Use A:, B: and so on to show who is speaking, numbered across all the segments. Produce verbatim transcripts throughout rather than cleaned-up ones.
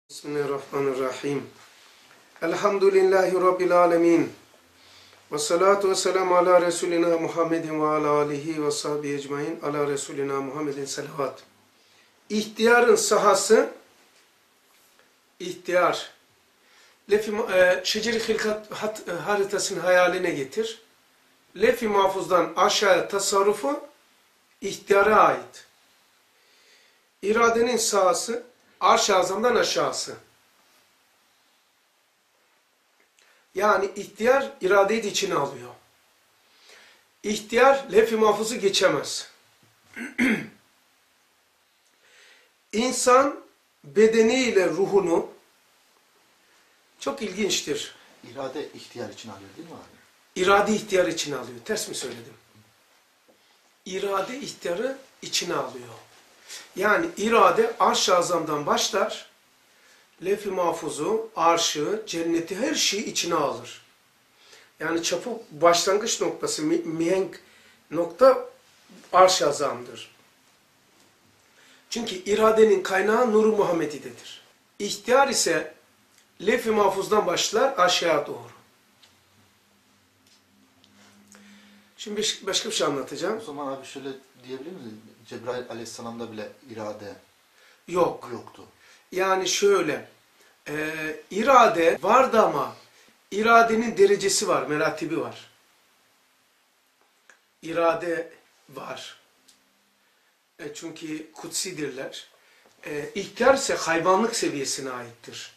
A: Bismillahirrahmanirrahim. Elhamdülillahi Rabbil alemin. Ve salatu ve selamu ala Resulina Muhammedin ve ala alihi ve sahbihi ecmain. Ala Resulina Muhammedin salavat. İhtiyarın sahası, ihtiyar. Lef-i e, Şeceri Hilkat hat, e, haritasını hayaline getir. Lef-i Mahfuz'dan aşağıya tasarrufu ihtiyara ait. İradenin sahası, Arş-ı Azam'dan aşağısı. Yani ihtiyar iradeyi de içine alıyor. İhtiyar lef-i mahfuzu geçemez. İnsan bedeniyle ruhunu, çok ilginçtir.
B: İrade ihtiyar için alıyor değil mi abi?
A: İrade ihtiyar içine alıyor. Ters mi söyledim? İrade ihtiyarı içine alıyor. Yani irade Arş-ı Azam'dan başlar, lef-i mahfuzu, arşı, cenneti, her şeyi içine alır. Yani çapı başlangıç noktası, mihenk nokta Arş-ı Azam'dır. Çünkü iradenin kaynağı Nur-u Muhammedi'dedir. İhtiyar ise lef-i mahfuzdan başlar aşağıya doğru. Şimdi başka bir şey anlatacağım.
B: O zaman abi şöyle diyebilir miyiz? Cebrail aleyhisselamda bile irade
A: Yok.
B: yoktu.
A: Yani şöyle, e, irade vardı ama iradenin derecesi var, meratibi var. İrade var. E, çünkü kutsidirler. E, ihtiyar ise hayvanlık seviyesine aittir.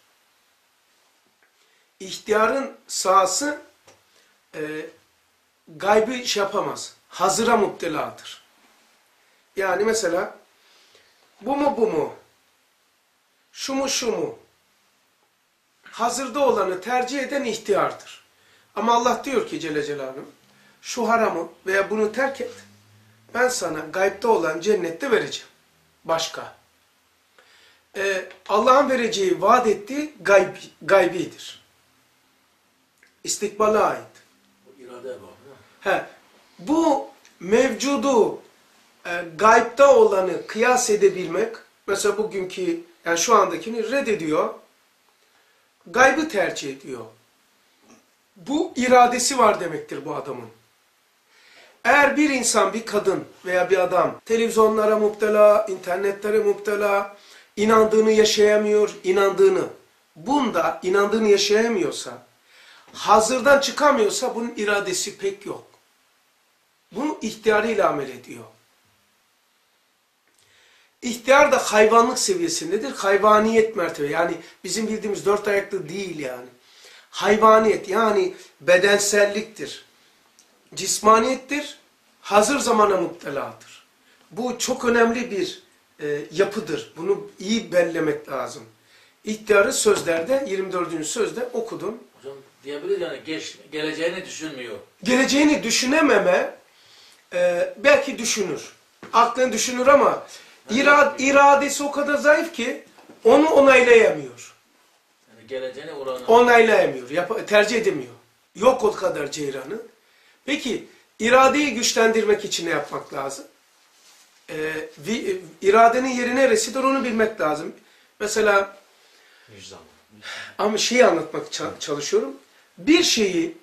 A: İhtiyarın sahası e, gaybı şey yapamaz. Hazıra muптeladır. Yani mesela bu mu bu mu? Şu mu şu mu? Hazırda olanı tercih eden ihtiyardır. Ama Allah diyor ki Celle Celaluhu, şu haramı veya bunu terk et. Ben sana gaybde olan cennette vereceğim. Başka. Ee, Allah'ın vereceği, vaat ettiği gayb, gaybidir. İstikbala ait.
C: Bu iradeye bağlı.
A: He, bu mevcudu, e, gaybde olanı kıyas edebilmek, mesela bugünkü, yani şu andakini reddediyor, gaybı tercih ediyor. Bu iradesi var demektir bu adamın. Eğer bir insan, bir kadın veya bir adam televizyonlara muптela, internetlere muптela, inandığını yaşayamıyor, inandığını, bunda inandığını yaşayamıyorsa, hazırdan çıkamıyorsa bunun iradesi pek yok. Bunu ihtiyarıyla amel ediyor. İhtiyar da hayvanlık seviyesindedir. Hayvaniyet mertebe. Yani bizim bildiğimiz dört ayaklı değil yani. Hayvaniyet yani bedenselliktir. Cismaniyettir. Hazır zamana muптeladır. Bu çok önemli bir e, yapıdır. Bunu iyi bellemek lazım. İhtiyarı sözlerde, yirmi dördüncü sözde okudum.
C: Hocam diyebiliriz yani geç, geleceğini düşünmüyor.
A: Geleceğini düşünememe e, belki düşünür. Aklını düşünür ama irad, iradesi o kadar zayıf ki onu onaylayamıyor.
C: Yani geleceğine oranı.
A: Onaylayamıyor. Yap tercih edemiyor. Yok o kadar ceyranı. Peki iradeyi güçlendirmek için ne yapmak lazım? Ee, vi, iradenin yeri neresidir onu bilmek lazım. Mesela
C: Vicdan.
A: ama şeyi anlatmak çalışıyorum. Bir şeyi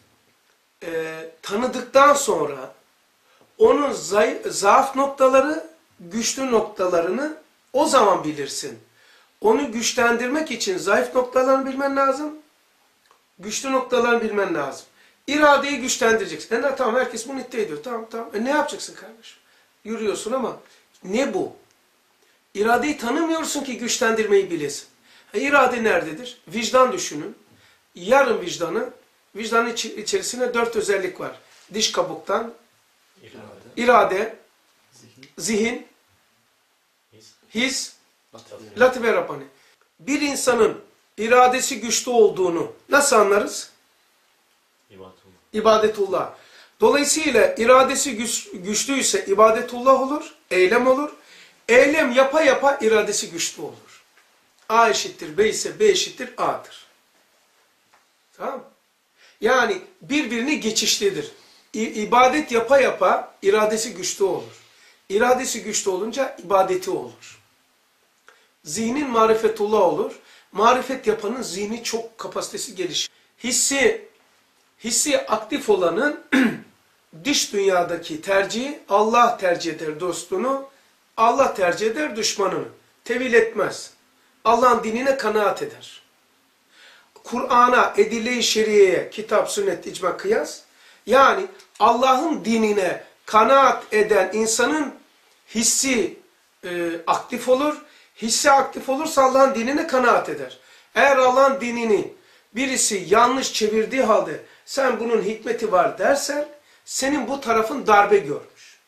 A: e, tanıdıktan sonra onun zayıf, zaaf noktaları, güçlü noktalarını o zaman bilirsin. Onu güçlendirmek için zayıf noktalarını bilmen lazım. Güçlü noktalarını bilmen lazım. İradeyi güçlendireceksin. E, tamam herkes bunu iddia ediyor. Tamam tamam. E, ne yapacaksın kardeşim? Yürüyorsun ama ne bu? İradeyi tanımıyorsun ki güçlendirmeyi bilesin. E, irade nerededir? Vicdan düşünün. Yarın vicdanı, vicdanın iç içerisinde dört özellik var. Diş kabuktan,
C: İrade.
A: irade,
B: Zihin,
A: zihin,
C: His.
A: his,
B: latif.
A: latife Rabbani. Bir insanın iradesi güçlü olduğunu nasıl anlarız?
C: İbadetullah.
A: İbadetullah. Dolayısıyla iradesi güç, güçlüyse ibadetullah olur, eylem olur. Eylem yapa yapa iradesi güçlü olur. A eşittir B ise B eşittir A'dır. Tamam mı? Yani birbirini geçişlidir. İ ibadet yapa yapa iradesi güçlü olur. İradesi güçlü olunca ibadeti olur. Zihnin marifetullah olur. marifet yapanın zihni çok kapasitesi gelişir. Hissi, hissi aktif olanın dış dünyadaki tercihi Allah tercih eder dostunu, Allah tercih eder düşmanını. Tevil etmez. Allah'ın dinine kanaat eder. Kur'an'a, edille-i şeriyeye, kitap, sünnet, icma, kıyas, yani Allah'ın dinine kanaat eden insanın hissi e, aktif olur. Hissi aktif olursa Allah'ın dinine kanaat eder. Eğer Allah'ın dinini birisi yanlış çevirdiği halde sen bunun hikmeti var dersen, senin bu tarafın darbe görmüş.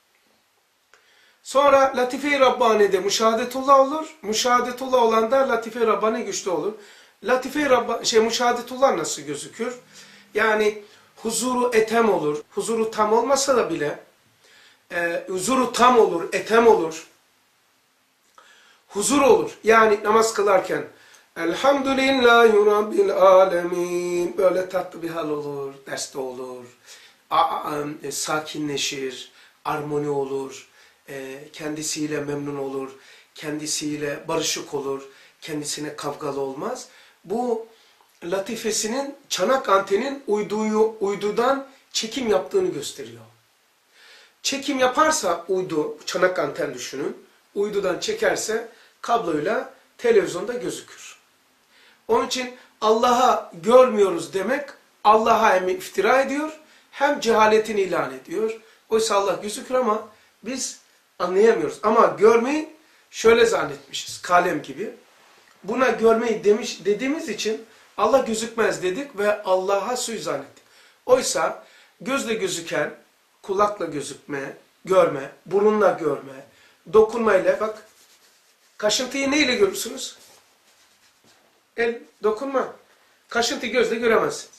A: Sonra Latife-i Rabbani'de müşahadetullah olur. Müşahadetullah olan da Latife-i Rabbani güçlü olur. Latife-i Rabbani, şey müşahadetullah nasıl gözükür? Yani huzuru etem olur. Huzuru tam olmasa da bile e, huzuru tam olur, etem olur. Huzur olur. Yani namaz kılarken Elhamdülillahi Rabbil Alemin böyle tatlı bir hal olur, derste olur. A, a, e, sakinleşir, armoni olur, e, kendisiyle memnun olur, kendisiyle barışık olur, kendisine kavgalı olmaz. Bu latifesinin, çanak antenin uyduyu, uydudan çekim yaptığını gösteriyor. Çekim yaparsa uydu, çanak anten düşünün, uydudan çekerse kabloyla televizyonda gözükür. Onun için Allah'a görmüyoruz demek, Allah'a hem iftira ediyor, hem cehaletini ilan ediyor. Oysa Allah gözükür ama biz anlayamıyoruz. Ama görmeyi şöyle zannetmişiz, kalem gibi. Buna görmeyi demiş, dediğimiz için Allah gözükmez dedik ve Allah'a suizan ettik. Oysa gözle gözüken, kulakla gözükme, görme, burunla görme, dokunmayla, bak kaşıntıyı neyle görürsünüz? El, dokunma. Kaşıntıyı gözle göremezsiniz.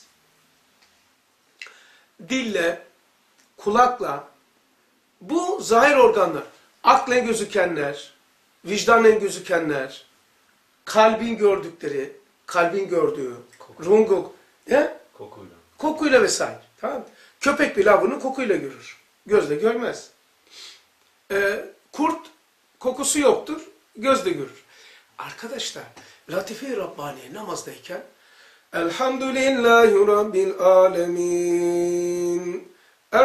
A: Dille, kulakla, bu zahir organlar, aklen gözükenler, vicdanen gözükenler, kalbin gördükleri, kalbin gördüğü, rungu, he?
C: Kokuyla.
A: Kokuyla vesaire. Tamam mı? Köpek bile bunu kokuyla görür. Gözle görmez. Ee, kurt kokusu yoktur, gözle görür. Arkadaşlar, Latife-i Rabbani namazdayken Elhamdülillahi Rabbil Alemin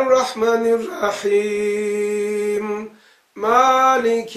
A: Errahmanirrahim Maliki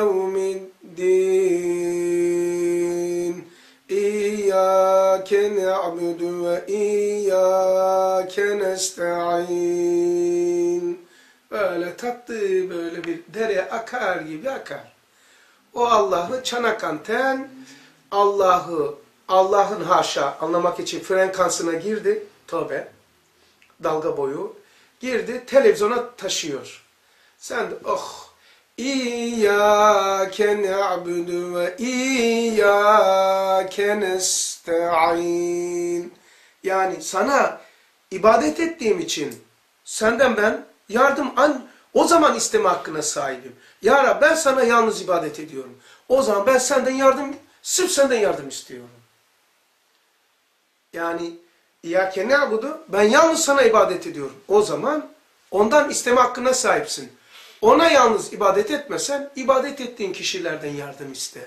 A: Yevmiddin İyyâke ne'budu ve İyyâke nesta'in. Böyle tatlı, böyle bir dere akar gibi akar. O Allah'ı çanak anten, Allah'ı, Allah'ın haşa anlamak için frekansına girdi, tövbe, dalga boyu, girdi, televizyona taşıyor. Sen de oh, İyyâke ne'budu ve İyyâke nesta'in. Yani sana ibadet ettiğim için senden ben yardım, an, o zaman isteme hakkına sahibim. Ya Rab, ben sana yalnız ibadet ediyorum. O zaman ben senden yardım, sırf senden yardım istiyorum. Yani İyyâke ne'budu, ben yalnız sana ibadet ediyorum. O zaman ondan isteme hakkına sahipsin. Ona yalnız ibadet etmesen, ibadet ettiğin kişilerden yardım iste.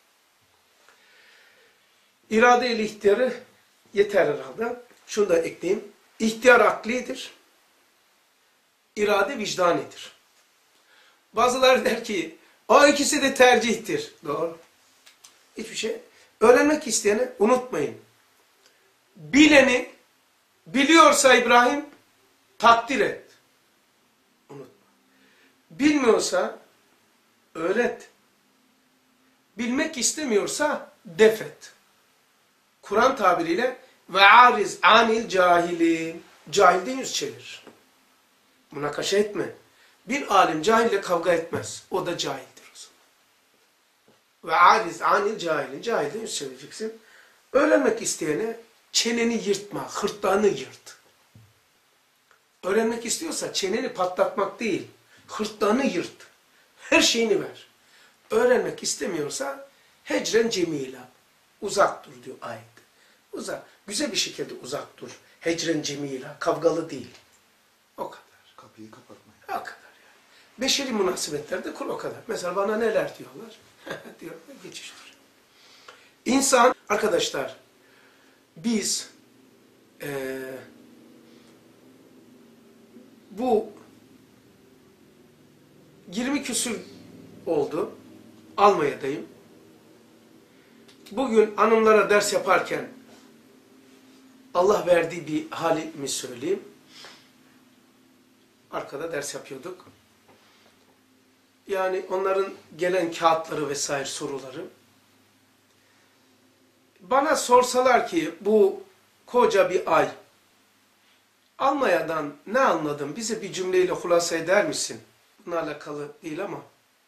A: İrade ile ihtiyarı yeter herhalde. Şunu da ekleyeyim. İhtiyar aklidir. İrade vicdanidir. Bazıları der ki, o ikisi de tercihtir. Doğru. Hiçbir şey. Öğrenmek isteyeni unutmayın. Bileni, biliyorsa İbrahim, takdir et. Unutma. Bilmiyorsa, öğret. Bilmek istemiyorsa, defet. Kur'an tabiriyle, ve ariz anil cahilin. Cahilden yüz çevir. Münakaşa etme. Bir alim cahille kavga etmez. O da cahildir o zaman. Ve ariz anil cahilin. Cahilden yüz çevireceksin. Öğrenmek isteyene çeneni yırtma, hırtlağını yırt. Öğrenmek istiyorsa çeneni patlatmak değil, hırtlağını yırt. Her şeyini ver. Öğrenmek istemiyorsa hecren cemila. Uzak dur diyor ayet. Uzak. Güzel bir şekilde uzak dur. Hecren cemila. Kavgalı değil. O kadar.
B: Kapıyı kapatmayın.
A: O kadar yani. Beşeri münasebetlerde kur o kadar. Mesela bana neler diyorlar? Diyorlar geçiştir. İnsan, arkadaşlar, biz ee, bu yirmi küsür oldu. Almanya'dayım. Bugün hanımlara ders yaparken Allah verdiği bir halimi söyleyeyim. Arkada ders yapıyorduk. Yani onların gelen kağıtları vesaire soruları. Bana sorsalar ki bu koca bir ay Almanya'dan ne anladın? Bize bir cümleyle hulasa eder misin? Bununla alakalı değil ama.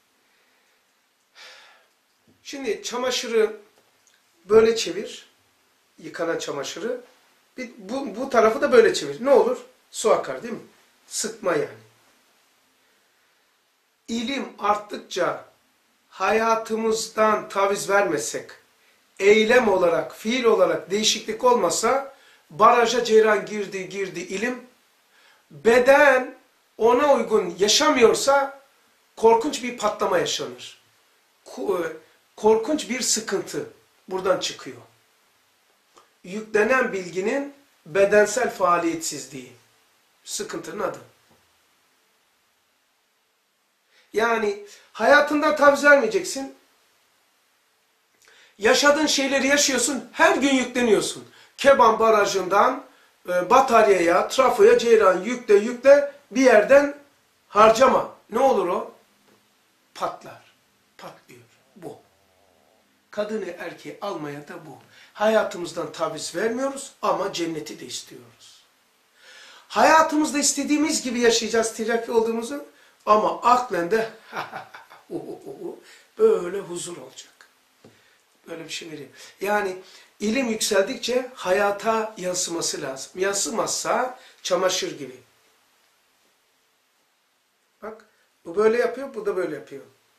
A: Şimdi çamaşırı böyle çevir. Yıkanan çamaşırı. Bir, bu, bu tarafı da böyle çevir. Ne olur? Su akar değil mi? Sıkma yani. İlim arttıkça hayatımızdan taviz vermesek, eylem olarak, fiil olarak değişiklik olmasa, baraja ceyran girdi girdi ilim, beden ona uygun yaşamıyorsa korkunç bir patlama yaşanır. Korkunç bir sıkıntı buradan çıkıyor. Yüklenen bilginin bedensel faaliyetsizliği. Sıkıntının adı. Yani hayatından taviz vermeyeceksin. Yaşadığın şeyleri yaşıyorsun. Her gün yükleniyorsun. Keban Barajı'ndan e, bataryaya, trafoya, ceyran yükle yükle bir yerden harcama. Ne olur o? Patlar. Patlıyor. Bu. Kadını erkeği almaya da bu. Hayatımızdan taviz vermiyoruz ama cenneti de istiyoruz. Hayatımızda istediğimiz gibi yaşayacağız tirakki olduğumuzu ama aklen de böyle huzur olacak. Böyle bir şey vereyim. Yani ilim yükseldikçe hayata yansıması lazım. Yansımazsa çamaşır gibi. Bak bu böyle yapıyor, bu da böyle yapıyor.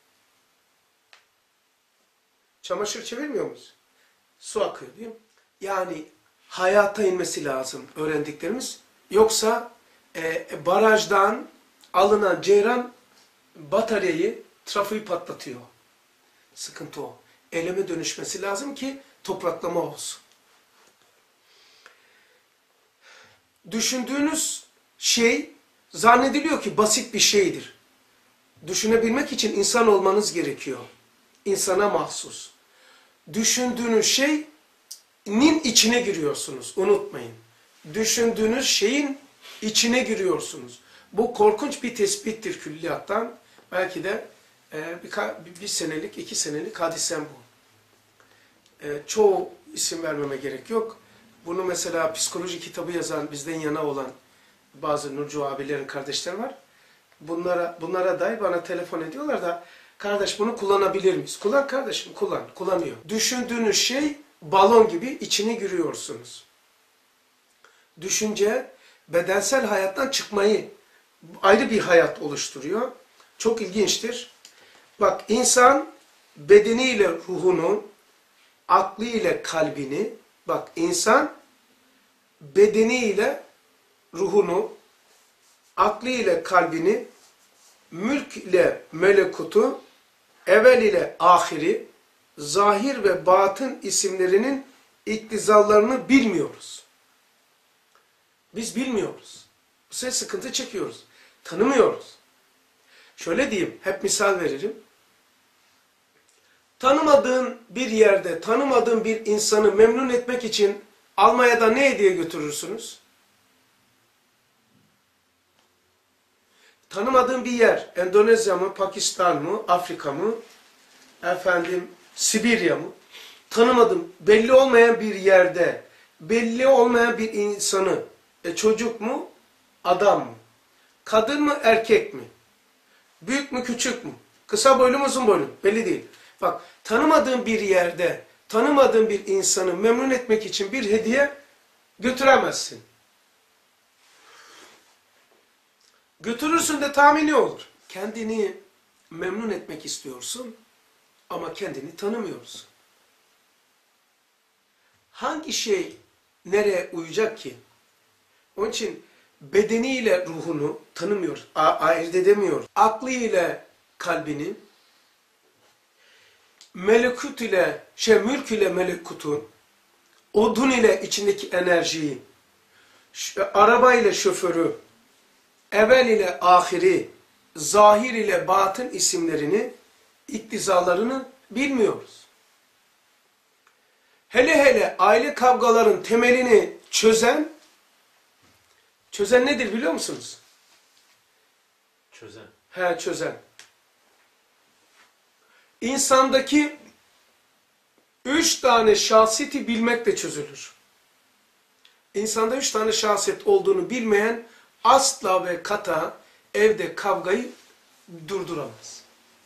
A: Çamaşır çevirmiyor muyuz? Su akıyor değil mi? Yani hayata inmesi lazım öğrendiklerimiz. Yoksa e, barajdan alınan ceyran bataryayı, trafoyu patlatıyor. Sıkıntı o. Eyleme dönüşmesi lazım ki topraklama olsun. Düşündüğünüz şey zannediliyor ki basit bir şeydir. Düşünebilmek için insan olmanız gerekiyor. İnsana mahsus. Düşündüğünüz şeyin içine giriyorsunuz. Unutmayın. Düşündüğünüz şeyin içine giriyorsunuz. Bu korkunç bir tespittir külliyattan. Belki de e, bir, bir senelik, iki senelik hadisem bu. E, çoğu isim vermeme gerek yok. Bunu mesela psikoloji kitabı yazan, bizden yana olan bazı Nurcu abilerin kardeşleri var. Bunlara, bunlara dair bana telefon ediyorlar da kardeş bunu kullanabilir miyiz? Kullan kardeşim, kullan. Kullanıyor. Düşündüğünüz şey balon gibi içine giriyorsunuz. Düşünce bedensel hayattan çıkmayı ayrı bir hayat oluşturuyor. Çok ilginçtir. Bak insan bedeniyle ruhunu, aklıyla kalbini, bak insan bedeniyle ruhunu, aklıyla kalbini, mülk ile melekutu, evvel ile ahiri, zahir ve batın isimlerinin iktizallarını bilmiyoruz. Biz bilmiyoruz. Bu sefer sıkıntı çekiyoruz. Tanımıyoruz. Şöyle diyeyim, hep misal veririm. Tanımadığın bir yerde, tanımadığın bir insanı memnun etmek için Almanya'da ne hediye götürürsünüz? Tanımadığın bir yer, Endonezya mı, Pakistan mı, Afrika mı, efendim Sibirya mı? Tanımadım, belli olmayan bir yerde, belli olmayan bir insanı, e, çocuk mu, adam mı? Kadın mı, erkek mi? Büyük mü, küçük mü? Kısa boylu mu, uzun boylu mu? Belli değil. Bak, tanımadığın bir yerde, tanımadığın bir insanı memnun etmek için bir hediye götüremezsin. Götürürsün de tahmini olur. Kendini memnun etmek istiyorsun ama kendini tanımıyorsun. Hangi şey nereye uyacak ki? Onun için bedeniyle ruhunu tanımıyoruz, ayırt edemiyoruz. Aklıyla kalbini, melekut ile, şey mülk ile melekutun, odun ile içindeki enerjiyi, araba ile şoförü, evvel ile ahiri, zahir ile batın isimlerini, iktizalarını bilmiyoruz. Hele hele aile kavgaların temelini çözen, çözen nedir biliyor musunuz?
C: Çözen.
A: He, çözen. İnsandaki üç tane şahsiyeti bilmekle çözülür. İnsanda üç tane şahsiyet olduğunu bilmeyen asla ve kata evde kavgayı durduramaz.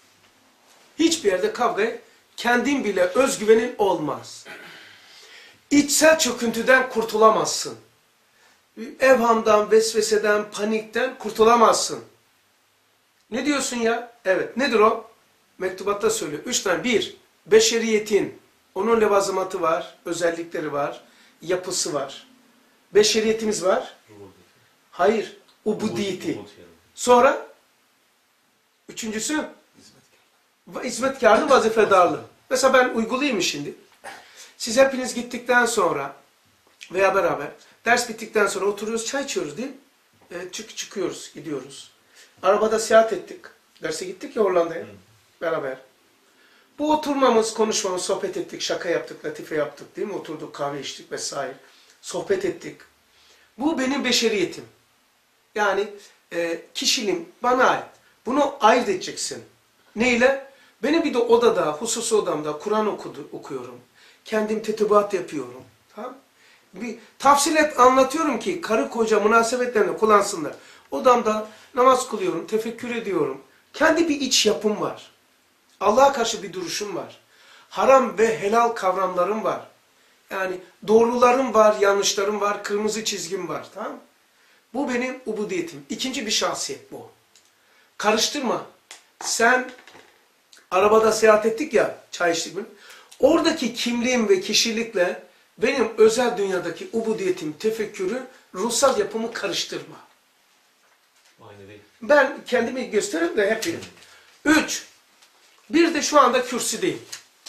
A: Hiçbir yerde kavgayı kendin bile özgüvenin olmaz. İçsel çöküntüden kurtulamazsın. Evhamdan, vesveseden, panikten kurtulamazsın. Ne diyorsun ya? Evet. Nedir o? Mektubatta söylüyor. Üç tane. Bir, beşeriyetin. Onun levazımatı var, özellikleri var, yapısı var. Beşeriyetimiz var. Hayır. Ubudiyeti. Sonra? Üçüncüsü? Hizmetkarlığı, vazifedarlığı. Mesela ben uygulayayım şimdi. Siz hepiniz gittikten sonra veya beraber ders bittikten sonra oturuyoruz, çay içiyoruz değil mi? E, çık çıkıyoruz, gidiyoruz. Arabada seyahat ettik. Derse gittik ya Hollanda'ya. Beraber. Bu oturmamız, konuşmamız, sohbet ettik, şaka yaptık, latife yaptık değil mi? Oturduk, kahve içtik vesaire. Sohbet ettik. Bu benim beşeriyetim. Yani e, kişiliğim bana ait. Bunu ayırt edeceksin. Neyle? Benim bir de odada, hususi odamda Kur'an okudu, okuyorum. Kendim tetebuat yapıyorum. Tamam? Bir tafsilat anlatıyorum ki karı koca münasebetlerini kullansınlar. Odamda namaz kılıyorum, tefekkür ediyorum. Kendi bir iç yapım var. Allah'a karşı bir duruşum var. Haram ve helal kavramlarım var. Yani doğrularım var, yanlışlarım var, kırmızı çizgim var. Tamam mı? Bu benim ubudiyetim. İkinci bir şahsiyet bu. Karıştırma. Sen arabada seyahat ettik ya, çay içtik mi? Oradaki kimliğim ve kişilikle benim özel dünyadaki ubudiyetim, tefekkürü, ruhsal yapımı karıştırma.
C: Aynı değil.
A: Ben kendimi gösteririm de hep bilir. Üç. Bir de şu anda kürsüdeyim.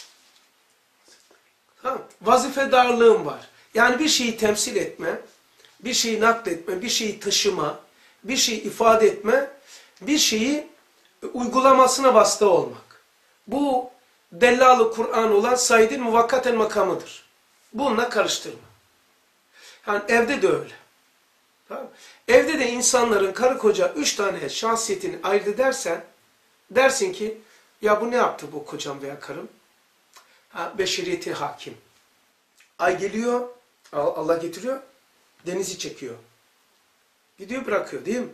A: Tamam. Vazifedarlığım var. Yani bir şeyi temsil etme, bir şeyi nakletme, bir şeyi taşıma, bir şeyi ifade etme, bir şeyi uygulamasına vasıta olmak. Bu Dellalı Kur'an olan Said'in muvakkaten makamıdır. Bununla karıştırma. Yani evde de öyle. Tamam. Evde de insanların karı koca üç tane şahsiyetini ayırt edersen, dersin ki ya bu ne yaptı bu kocam veya karım? Ha, beşeriyeti hakim. Ay geliyor, Allah getiriyor, denizi çekiyor. Gidiyor bırakıyor değil mi?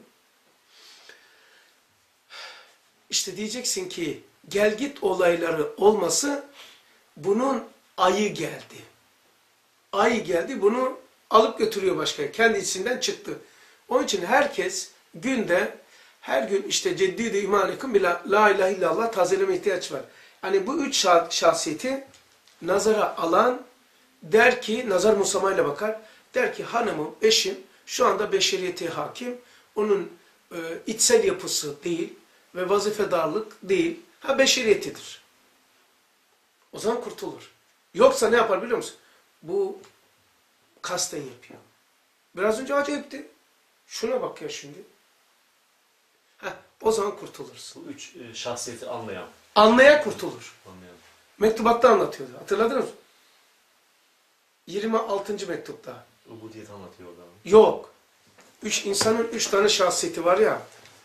A: İşte diyeceksin ki gelgit olayları olması bunun ayı geldi. Ay geldi bunu alıp götürüyor başka. Kendi içinden çıktı. Onun için herkes günde her gün işte ceddid-i imanikum bila la ilahe illallah tazeleme ihtiyaç var. Yani bu üç şahsiyeti nazara alan der ki, nazar musamayla bakar, der ki hanımım, eşim şu anda beşeriyeti hakim, onun e, içsel yapısı değil ve vazifedarlık değil, ha beşeriyetidir. O zaman kurtulur. Yoksa ne yapar biliyor musun? Bu kasten yapıyor. Biraz önce acayipti. Şuna bak ya şimdi. Heh, o zaman kurtulursun.
C: Bu üç e, şahsiyeti anlayan.
A: Anlaya kurtulur.
C: Anlayan.
A: Mektubatta anlatıyordu. Hatırladınız mı? yirmi altıncı mektupta.
C: Ubudiyet anlatıyor orada.
A: Yok. Üç, insanın üç tane şahsiyeti var ya.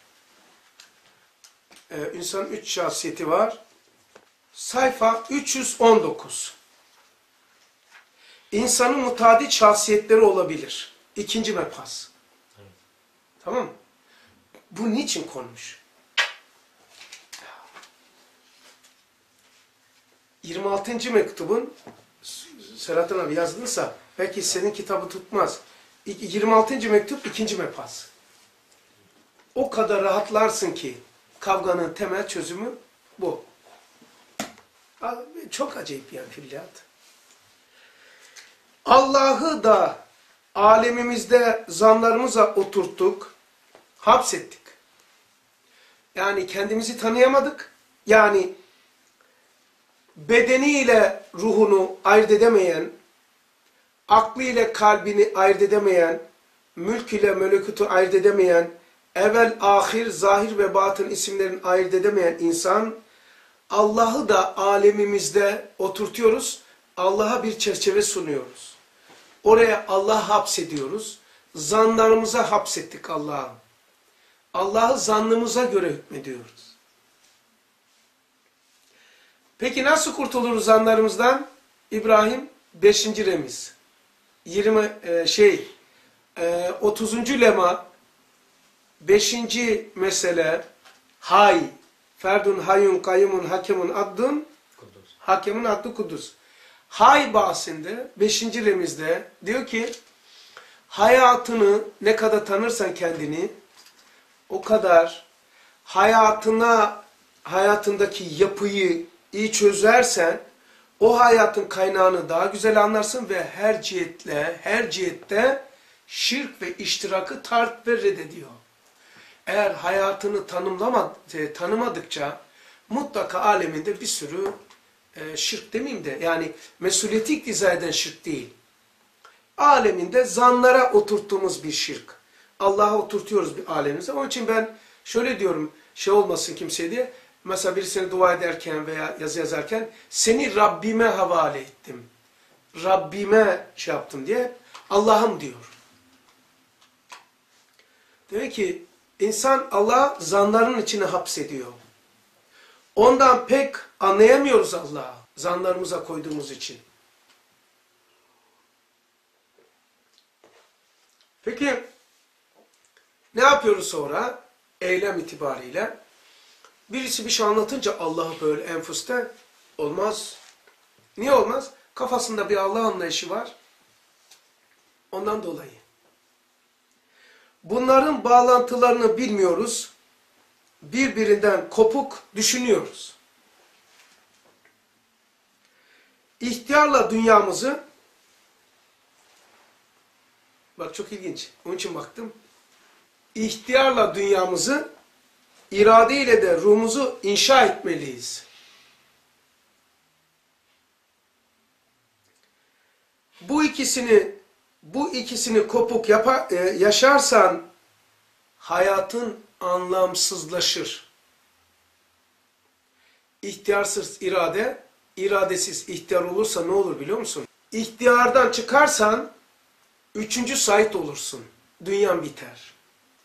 A: Ee, insanın üç şahsiyeti var. Sayfa üç yüz on dokuz. İnsanın mutadit şahsiyetleri olabilir. İkinci mebhas.
C: Evet.
A: Tamam mı? Bu niçin konmuş? yirmi altıncı mektubun Selahattin abi yazdıysa belki senin kitabı tutmaz. yirmi altıncı mektup ikinci mebhas. O kadar rahatlarsın ki kavganın temel çözümü bu. Çok acayip yani külliyat. Allah'ı da alemimizde zanlarımıza oturttuk, hapsettik. Yani kendimizi tanıyamadık. Yani bedeniyle ruhunu ayırt edemeyen, aklı ile kalbini ayırt edemeyen, mülk ile melekutu ayırt edemeyen, evvel, ahir, zahir ve batın isimlerini ayırt edemeyen insan, Allah'ı da alemimizde oturtuyoruz, Allah'a bir çerçeve sunuyoruz. Oraya Allah hapsediyoruz, zanlarımıza hapsettik Allah'ı. Allah'ı zannımıza göre hükmediyoruz. Peki nasıl kurtuluruz zanlarımızdan? İbrahim beşinci remiz. yirmi e, şey e, otuzuncu lema beşinci mesele hay ferdun hayyun kayyumun hakemun addun
C: Kudüs.
A: hakemun addu kudüs. Hay bahsinde beşinci remizde diyor ki hayatını ne kadar tanırsan kendini o kadar hayatına hayatındaki yapıyı iyi çözersen o hayatın kaynağını daha güzel anlarsın ve her cihetle, her cihette şirk ve iştirakı tart ve reddediyor. Eğer hayatını tanımlama, tanımadıkça mutlaka aleminde bir sürü e, şirk demeyeyim de yani mesuliyeti iktiza eden şirk değil. Aleminde zanlara oturttuğumuz bir şirk. Allah'a oturtuyoruz bir alemimize. Onun için ben şöyle diyorum şey olmasın kimseye diye. Mesela birisine dua ederken veya yazı yazarken seni Rabbime havale ettim. Rabbime şey yaptım diye Allah'ım diyor. Demek ki insan Allah zanların içine hapsediyor. Ondan pek anlayamıyoruz Allah'ı zanlarımıza koyduğumuz için. Peki ne yapıyoruz sonra? Eylem itibariyle. Birisi bir şey anlatınca Allah'ı böyle enfuste olmaz. Niye olmaz? Kafasında bir Allah anlayışı var. Ondan dolayı. Bunların bağlantılarını bilmiyoruz. Birbirinden kopuk düşünüyoruz. İhtiyarla dünyamızı bak çok ilginç. Onun için baktım. İhtiyarla dünyamızı irade ile de ruhumuzu inşa etmeliyiz. Bu ikisini bu ikisini kopuk yapa, e, yaşarsan hayatın anlamsızlaşır. İhtiyarsız irade, iradesiz ihtiyar olursa ne olur biliyor musun? İhtiyardan çıkarsan üçüncü Said olursun. Dünyan biter.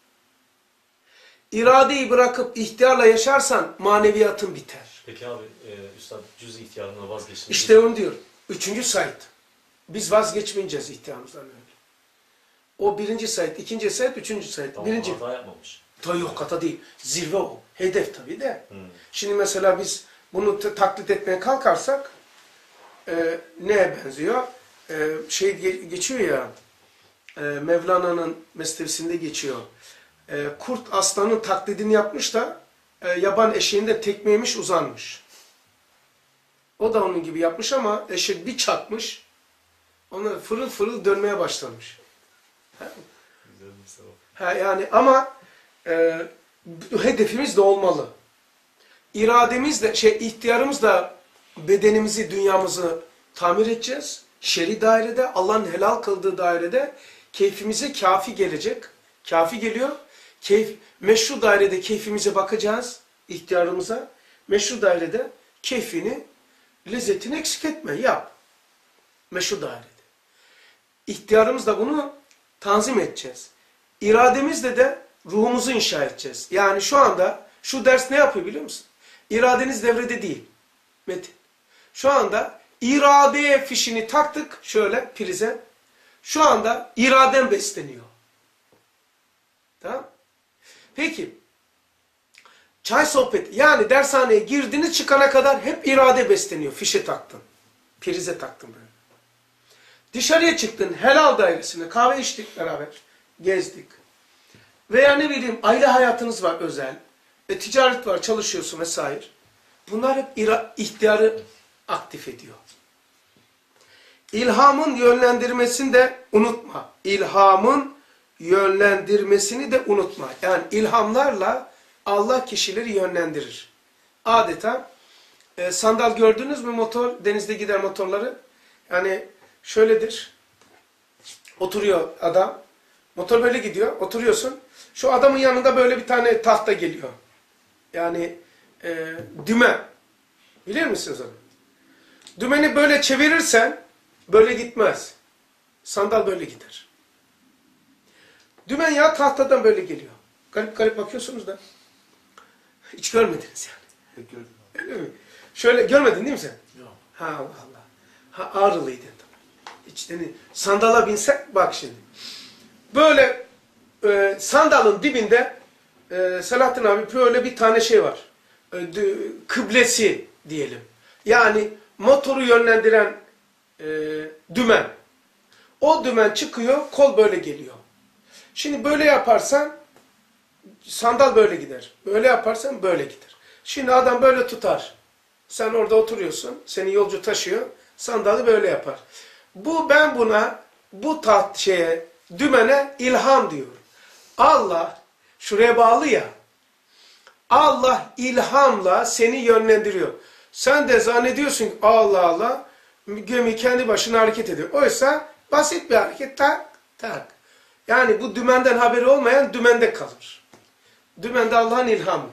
A: İradeyi bırakıp ihtiyarla yaşarsan maneviyatın biter.
C: Peki abi e, Üstad cüz ihtiyarına vazgeçtin.
A: İşte onu diyor. Üçüncü Said. Biz vazgeçmeyeceğiz ihtiyarımızdan öyle. O birinci Said, ikinci Said, üçüncü Said.
C: Tamam,
A: birinci.
C: hata yapmamış.
A: Tabii yok hata değil. Zirve o. Hedef tabii de.
C: Hmm.
A: Şimdi mesela biz bunu taklit etmeye kalkarsak e, neye benziyor? E, şey ge geçiyor ya e, Mevlana'nın mesnevisinde geçiyor. E, kurt aslanın taklidini yapmış da e, yaban eşeğinde tekme yemiş uzanmış. O da onun gibi yapmış ama eşek bir çakmış. Ona fırıl fırıl dönmeye başlamış.
C: Güzel bir sevap.
A: Ha, yani ama e, hedefimiz de olmalı. İrademiz de, şey ihtiyarımız da bedenimizi, dünyamızı tamir edeceğiz. Şer'i dairede, Allah'ın helal kıldığı dairede keyfimize kafi gelecek. Kafi geliyor. Keyf, meşru dairede keyfimize bakacağız, ihtiyarımıza. Meşru dairede keyfini, lezzetini eksik etme, yap. Meşru dairede. İhtiyarımız da bunu tanzim edeceğiz. İrademizle de ruhumuzu inşa edeceğiz. Yani şu anda şu ders ne yapıyor biliyor musun? İradeniz devrede değil. Metin. Şu anda irade fişini taktık şöyle prize. Şu anda iraden besleniyor. Tamam? Peki. Çay sohbeti. Yani dershaneye girdiniz çıkana kadar hep irade besleniyor. Fişe taktın. Prize taktın böyle. Dışarıya çıktın helal dairesine kahve içtik beraber. Gezdik. Veya ne bileyim aile hayatınız var özel. E, ticaret var çalışıyorsun vesaire. Bunlar hep ira, ihtiyarı aktif ediyor. İlhamın yönlendirmesini de unutma. İlhamın yönlendirmesini de unutma. Yani ilhamlarla Allah kişileri yönlendirir. Adeta e, sandal gördünüz mü motor? Denizde giden motorları. Yani şöyledir. Oturuyor adam. Motor böyle gidiyor. Oturuyorsun. Şu adamın yanında böyle bir tane tahta geliyor. Yani e, dümen. Bilir misiniz onu? Dümeni böyle çevirirsen böyle gitmez. Sandal böyle gider. Dümen ya tahtadan böyle geliyor. Garip garip bakıyorsunuz da. Hiç görmediniz yani.
B: Pek gördüm.
A: Öyle mi? Şöyle görmedin değil mi sen?
C: Yok.
A: Ha Allah Allah. Ha ağrılıydın tabii. Hiç deni. Sandala binsek bak şimdi. Böyle e, sandalın dibinde e, Selahattin abi böyle bir tane şey var. E, dü- kıblesi diyelim. Yani motoru yönlendiren e, dümen. O dümen çıkıyor, kol böyle geliyor. Şimdi böyle yaparsan sandal böyle gider. Böyle yaparsan böyle gider. Şimdi adam böyle tutar. Sen orada oturuyorsun. Seni yolcu taşıyor. Sandalı böyle yapar. Bu ben buna bu taht şeye dümene ilham diyorum. Allah şuraya bağlı ya. Allah ilhamla seni yönlendiriyor. Sen de zannediyorsun ki Allah Allah gemi kendi başına hareket ediyor. Oysa basit bir hareket tak tak. Yani bu dümenden haberi olmayan dümende kalır. Dümende Allah'ın ilhamı.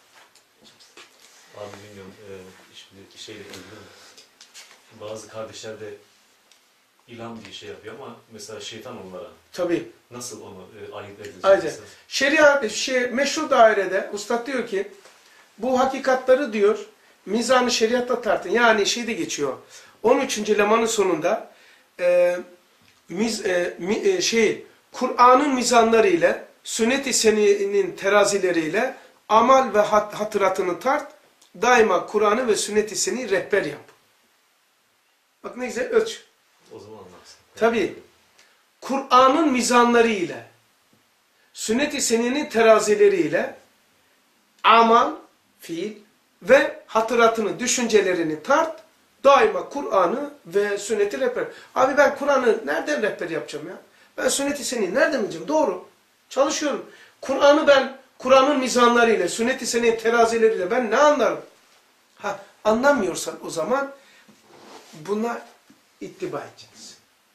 C: Abi bilmiyorum. E, şimdi şeyle ilgili mi? Bazı kardeşler de ilham diye şey yapıyor ama mesela şeytan onlara
A: Tabii.
C: nasıl onu e, ayırt edecek?
A: Ayrıca şeriat, şey, meşru dairede Ustad diyor ki bu hakikatları diyor mizanı şeriatla tartın. Yani şeyde geçiyor. on üçüncü lemanın sonunda e, miz, e, mi, e, şey Kur'an'ın mizanları ile sünnet-i seniyyenin terazileriyle amal ve hat, hatıratını tart. Daima Kur'an'ı ve sünnet-i seniyyi rehber yap. Bak ne güzel ölç.
C: O zaman anlarsın.
A: Tabii. Kur'an'ın mizanları ile sünnet-i seniyyenin terazileriyle amal, fiil ve hatıratını, düşüncelerini tart. Daima Kur'an'ı ve sünneti rehber. Abi ben Kur'an'ı nereden rehber yapacağım ya? Ben sünnet-i seniyyeyi nereden bileceğim? Doğru. Çalışıyorum. Kur'an'ı ben Kur'an'ın mizanlarıyla, sünnet-i seniyyenin terazileriyle ben ne anlarım? Ha, anlamıyorsan o zaman buna ittiba edeceğiz.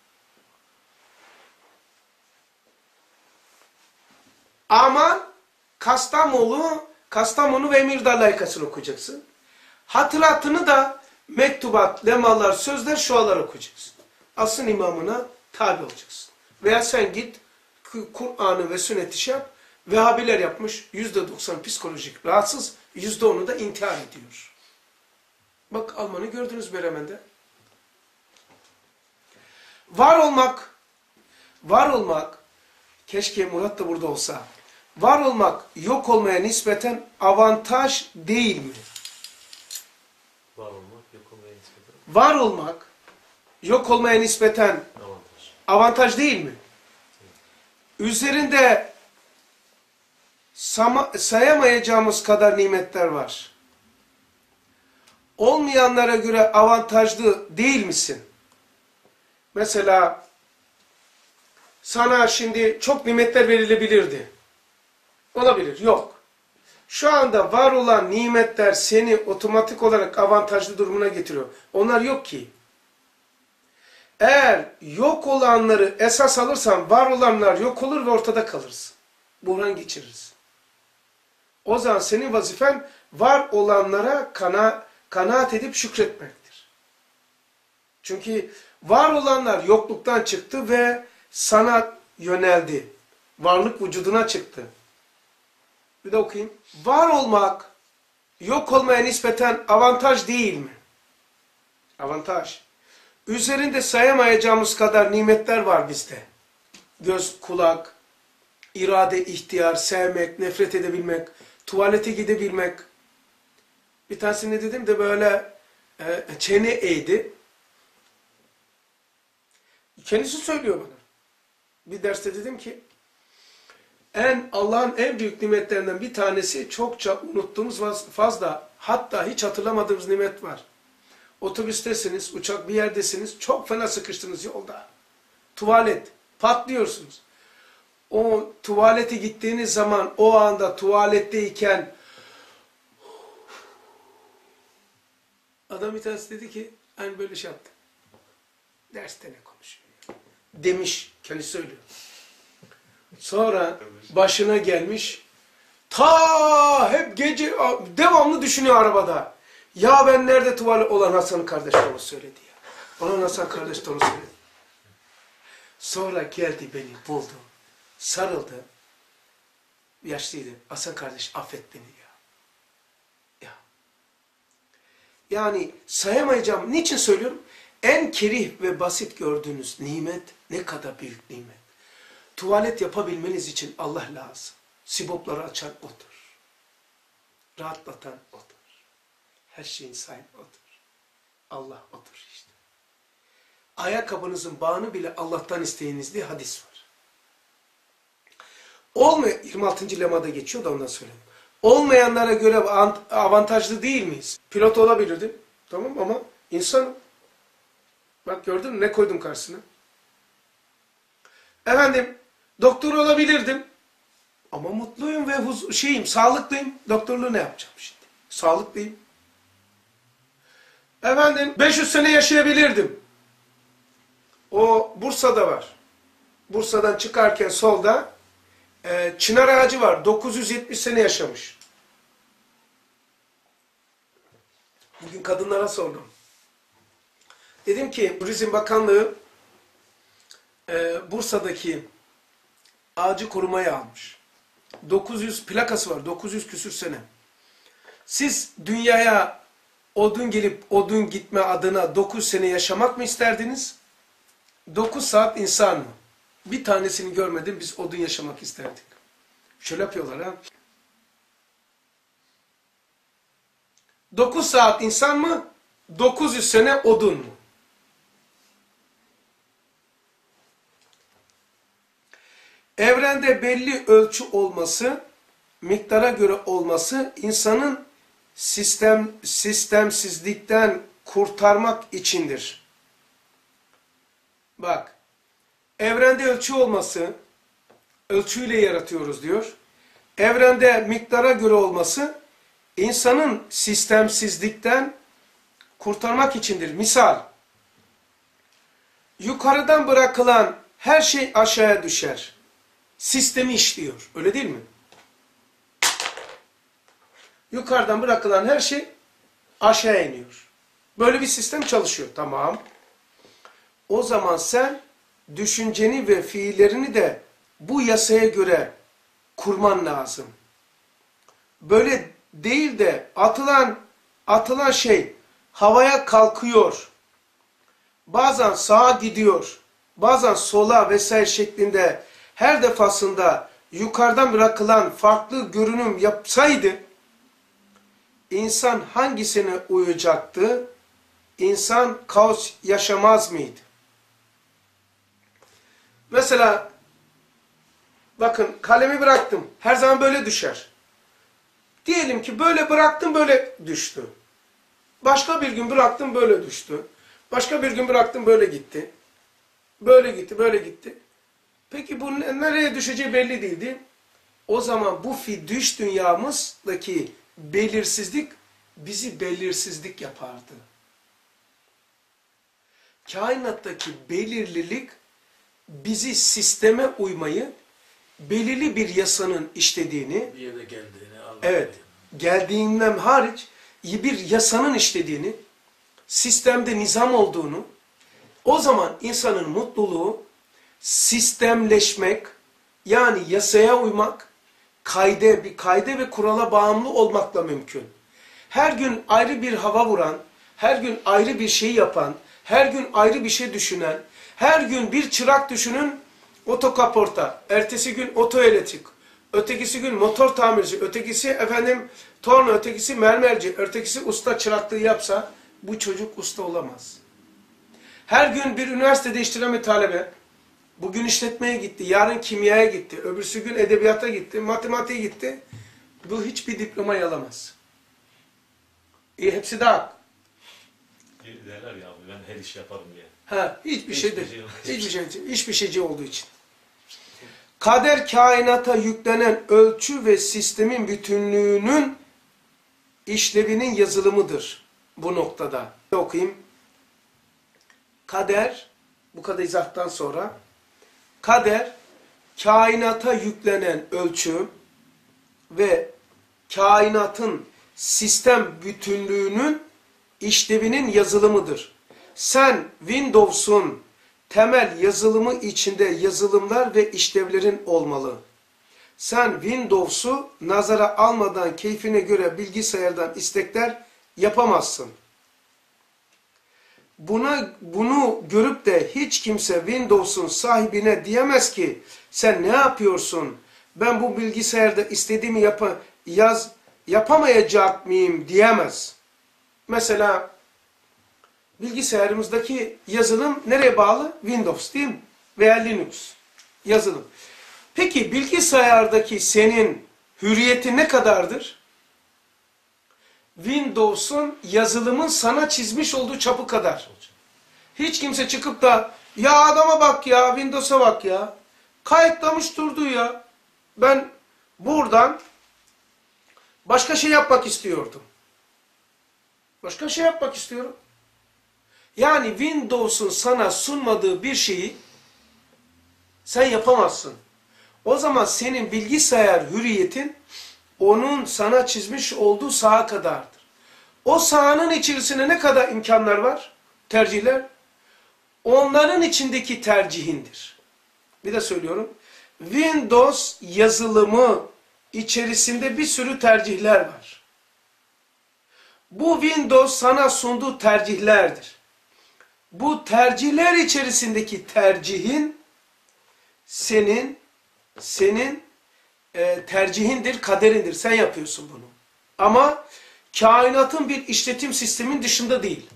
A: Aman Kastamonu, Kastamonu ve Emirdağ layıkasını okuyacaksın. Hatıratını da mektubat, lemalar, sözler, şualar okuyacaksın. Asrın imamına tabi olacaksın. Veya sen git Kur'an'ı ve sünneti şey yap. Vehhabiler yapmış yüzde doksan psikolojik rahatsız, yüzde onu da intihar ediyor. Bak Alman'ı gördünüz Bremen'de. Var olmak, var olmak, keşke Murat da burada olsa, var olmak yok olmaya nispeten avantaj değil mi?
C: Var olmak, yok olmaya nispeten
A: Var olmak yok olmaya nispeten
C: avantaj.
A: avantaj değil mi? Üzerinde sayamayacağımız kadar nimetler var. Olmayanlara göre avantajlı değil misin? Mesela sana şimdi çok nimetler verilebilirdi. Olabilir. Yok. Şu anda var olan nimetler seni otomatik olarak avantajlı durumuna getiriyor. Onlar yok ki. Eğer yok olanları esas alırsan var olanlar yok olur ve ortada kalırsın. Buhran geçiririz. O zaman senin vazifen var olanlara kana, kanaat edip şükretmektir. Çünkü var olanlar yokluktan çıktı ve sana yöneldi. Varlık vücuduna çıktı. Bir de okuyayım. Var olmak yok olmaya nispeten avantaj değil mi? Avantaj. Üzerinde sayamayacağımız kadar nimetler var bizde. Göz, kulak, irade, ihtiyar, sevmek, nefret edebilmek, tuvalete gidebilmek. Bir tanesini dedim de böyle e, çene eğdi. Kendisi söylüyor bana. Bir derste dedim ki en Allah'ın en büyük nimetlerinden bir tanesi çokça unuttuğumuz fazla hatta hiç hatırlamadığımız nimet var. Otobüstesiniz, uçak bir yerdesiniz, çok fena sıkıştınız yolda. Tuvalet, patlıyorsunuz. O tuvalete gittiğiniz zaman o anda tuvaletteyken Adam bir tanesi dedi ki, hani böyle şey yaptı. Derste ne konuşuyor ya? Demiş, kendisi söylüyor. Sonra başına gelmiş, ta hep gece devamlı düşünüyor arabada. Ya ben nerede tuvalet olan Hasan kardeş doğru söyledi ya. Olan Hasan kardeş doğru söyledi. Sonra geldi beni buldu. Sarıldı. Yaşlıydı. Hasan kardeş affet beni ya. Ya. Yani sayamayacağım. Niçin söylüyorum? En kerih ve basit gördüğünüz nimet ne kadar büyük nimet. Tuvalet yapabilmeniz için Allah lazım. Sibopları açan odur. Rahatlatan odur. Her şeyin sahibi odur. Allah odur işte. Ayakkabınızın bağını bile Allah'tan isteyiniz diye hadis var. Olmay yirmi altıncı lemada geçiyor da ondan söyleyeyim. Olmayanlara göre avantajlı değil miyiz? Pilot olabilirdim. Tamam ama insan, bak gördün mü ne koydum karşısına? Efendim doktor olabilirdim. Ama mutluyum ve huz şeyim, sağlıklıyım. Doktorluğu ne yapacağım şimdi? Sağlıklıyım. Efendim beş yüz sene yaşayabilirdim. O Bursa'da var. Bursa'dan çıkarken solda e, çınar ağacı var. dokuz yüz yetmiş sene yaşamış. Bugün kadınlara sordum. Dedim ki Turizm Bakanlığı e, Bursa'daki ağacı korumaya almış. dokuz yüz plakası var. dokuz yüz küsür sene. Siz dünyaya odun gelip odun gitme adına dokuz sene yaşamak mı isterdiniz? dokuz saat insan mı? Bir tanesini görmedim, biz odun yaşamak isterdik. Şöyle yapıyorlar ha. dokuz saat insan mı? dokuz yüz sene odun mu? Evrende belli ölçü olması, miktara göre olması insanın sistem sistemsizlikten kurtarmak içindir. Bak, evrende ölçü olması, ölçüyle yaratıyoruz diyor. Evrende miktara göre olması, insanın sistemsizlikten kurtarmak içindir. Misal, yukarıdan bırakılan her şey aşağıya düşer. Sistemi işliyor. Öyle değil mi? Yukarıdan bırakılan her şey aşağı iniyor. Böyle bir sistem çalışıyor. Tamam. O zaman sen düşünceni ve fiillerini de bu yasaya göre kurman lazım. Böyle değil de atılan atılan şey havaya kalkıyor. Bazen sağa gidiyor. Bazen sola vesaire şeklinde her defasında yukarıdan bırakılan farklı görünüm yapsaydı insan hangisine uyacaktı? İnsan kaos yaşamaz mıydı? Mesela bakın kalemi bıraktım. Her zaman böyle düşer. Diyelim ki böyle bıraktım böyle düştü. Başka bir gün bıraktım böyle düştü. Başka bir gün bıraktım böyle gitti. Böyle gitti, böyle gitti. Peki bu nereye düşeceği belli değildi. O zaman bu fi düş dünyamızdaki belirsizlik bizi belirsizlik yapardı. Kainattaki belirlilik bizi sisteme uymayı, belirli bir yasanın işlediğini,
D: bir yere geldiğini,
A: evet, geldiğinden hariç bir yasanın işlediğini, sistemde nizam olduğunu, o zaman insanın mutluluğu sistemleşmek, yani yasaya uymak, kayde, bir kayde ve kurala bağımlı olmakla mümkün. Her gün ayrı bir hava vuran, her gün ayrı bir şey yapan, her gün ayrı bir şey düşünen, her gün bir çırak düşünün, otokaporta, ertesi gün otoelektrik, ötekisi gün motor tamirci, ötekisi efendim torna, ötekisi mermerci, ötekisi usta çıraklığı yapsa bu çocuk usta olamaz. Her gün bir üniversite değiştiren bir talebe, bugün işletmeye gitti, yarın kimyaya gitti, öbürsü gün edebiyata gitti, matematiğe gitti, bu hiçbir diplomayı alamaz. E, hepsi de hak.
C: Derler ya abi ben her işi yaparım diye.
A: Ha, hiçbir şey
C: Hiçbir
A: değil.
C: şey-
A: Hiçbir şey değil. Hiçbir şeyci olduğu için. Kader kainata yüklenen ölçü ve sistemin bütünlüğünün işlevinin yazılımıdır. bu noktada. Okuyayım. Kader, bu kadar izahtan sonra, kader, kainata yüklenen ölçü ve kainatın sistem bütünlüğünün işlevinin yazılımıdır. Sen Windows'un temel yazılımı içinde yazılımlar ve işlevlerin olmalı. Sen Windows'u nazara almadan keyfine göre bilgisayardan istekler yapamazsın. Buna, bunu görüp de hiç kimse Windows'un sahibine diyemez ki sen ne yapıyorsun? Ben bu bilgisayarda istediğimi yap yaz yapamayacak mıyım diyemez. Mesela bilgisayarımızdaki yazılım nereye bağlı? Windows değil mi? Veya Linux yazılım. Peki bilgisayardaki senin hürriyetin ne kadardır? Windows'un yazılımın sana çizmiş olduğu çapı kadar. Hiç kimse çıkıp da ya adama bak ya, Windows'a bak ya, kayıtlamış durdu ya, ben buradan başka şey yapmak istiyordum. Başka şey yapmak istiyorum. Yani Windows'un sana sunmadığı bir şeyi sen yapamazsın. O zaman senin bilgisayar hürriyetin onun sana çizmiş olduğu saha kadardır. O sahanın içerisinde ne kadar imkanlar var? Tercihler. Onların içindeki tercihindir. Bir de söylüyorum. Windows yazılımı içerisinde bir sürü tercihler var. Bu Windows sana sunduğu tercihlerdir. Bu tercihler içerisindeki tercihin senin senin e, tercihindir, kaderindir. Sen yapıyorsun bunu. Ama kainatın bir işletim sistemin dışında değil.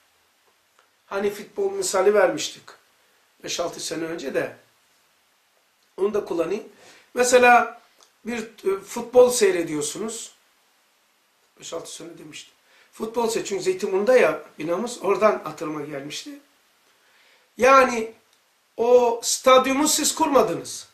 A: Hani futbol misali vermiştik. beş altı sene önce de. Onu da kullanayım. Mesela bir e, futbol seyrediyorsunuz. beş altı sene demiştim. Futbol seyrediyorsunuz. Çünkü Zeytinburnu'nda ya binamız. Oradan hatırıma gelmişti. Yani o stadyumu siz kurmadınız.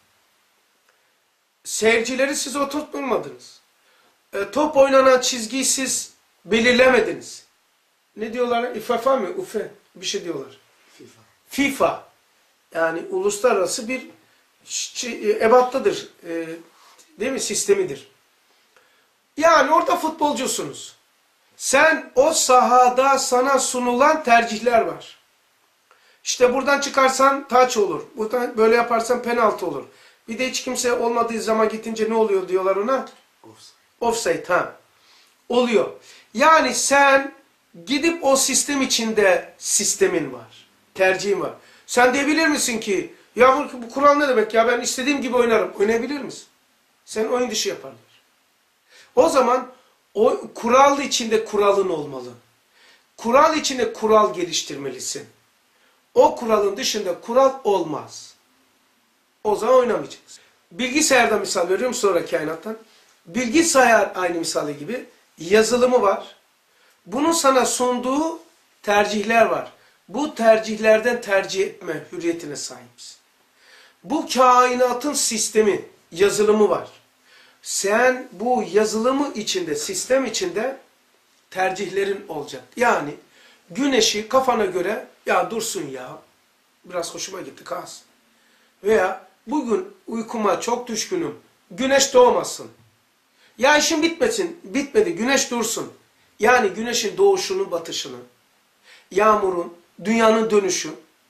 A: Seyircileri siz oturtmadınız. E, top oynanan çizgiyi siz belirlemediniz. Ne diyorlar? İFAFA mı? UFE. Bir şey diyorlar.
B: FIFA.
A: FIFA. Yani uluslararası bir şey, ebattadır. E, değil mi? Sistemidir. Yani orada futbolcusunuz. Sen o sahada sana sunulan tercihler var. İşte buradan çıkarsan taç olur. Buradan böyle yaparsan penaltı olur. Bir de hiç kimse olmadığı zaman gidince ne oluyor diyorlar ona?
B: Offside.
A: Offside. Ha. Oluyor. Yani sen gidip o sistem içinde sistemin var. Tercihin var. Sen diyebilir misin ki ya bu, bu kural ne demek ya ben istediğim gibi oynarım. Oynayabilir misin? Sen oyun dışı yaparlar. O zaman o kural içinde kuralın olmalı. Kural içinde kural geliştirmelisin. O kuralın dışında kural olmaz. O zaman oynamayacaksın. Bilgisayarda misal veriyorum sonra kainattan. Bilgisayar aynı misali gibi yazılımı var. Bunun sana sunduğu tercihler var. Bu tercihlerden tercih etme hürriyetine sahipsin. Bu kainatın sistemi, yazılımı var. Sen bu yazılımı içinde, sistem içinde tercihlerin olacak. Yani güneşi kafana göre ya dursun ya, biraz hoşuma gitti kalsın. Veya bugün uykuma çok düşkünüm, güneş doğmasın. Ya işim bitmesin, bitmedi, güneş dursun. Yani güneşin doğuşunu, batışını, yağmurun, dünyanın dönüşü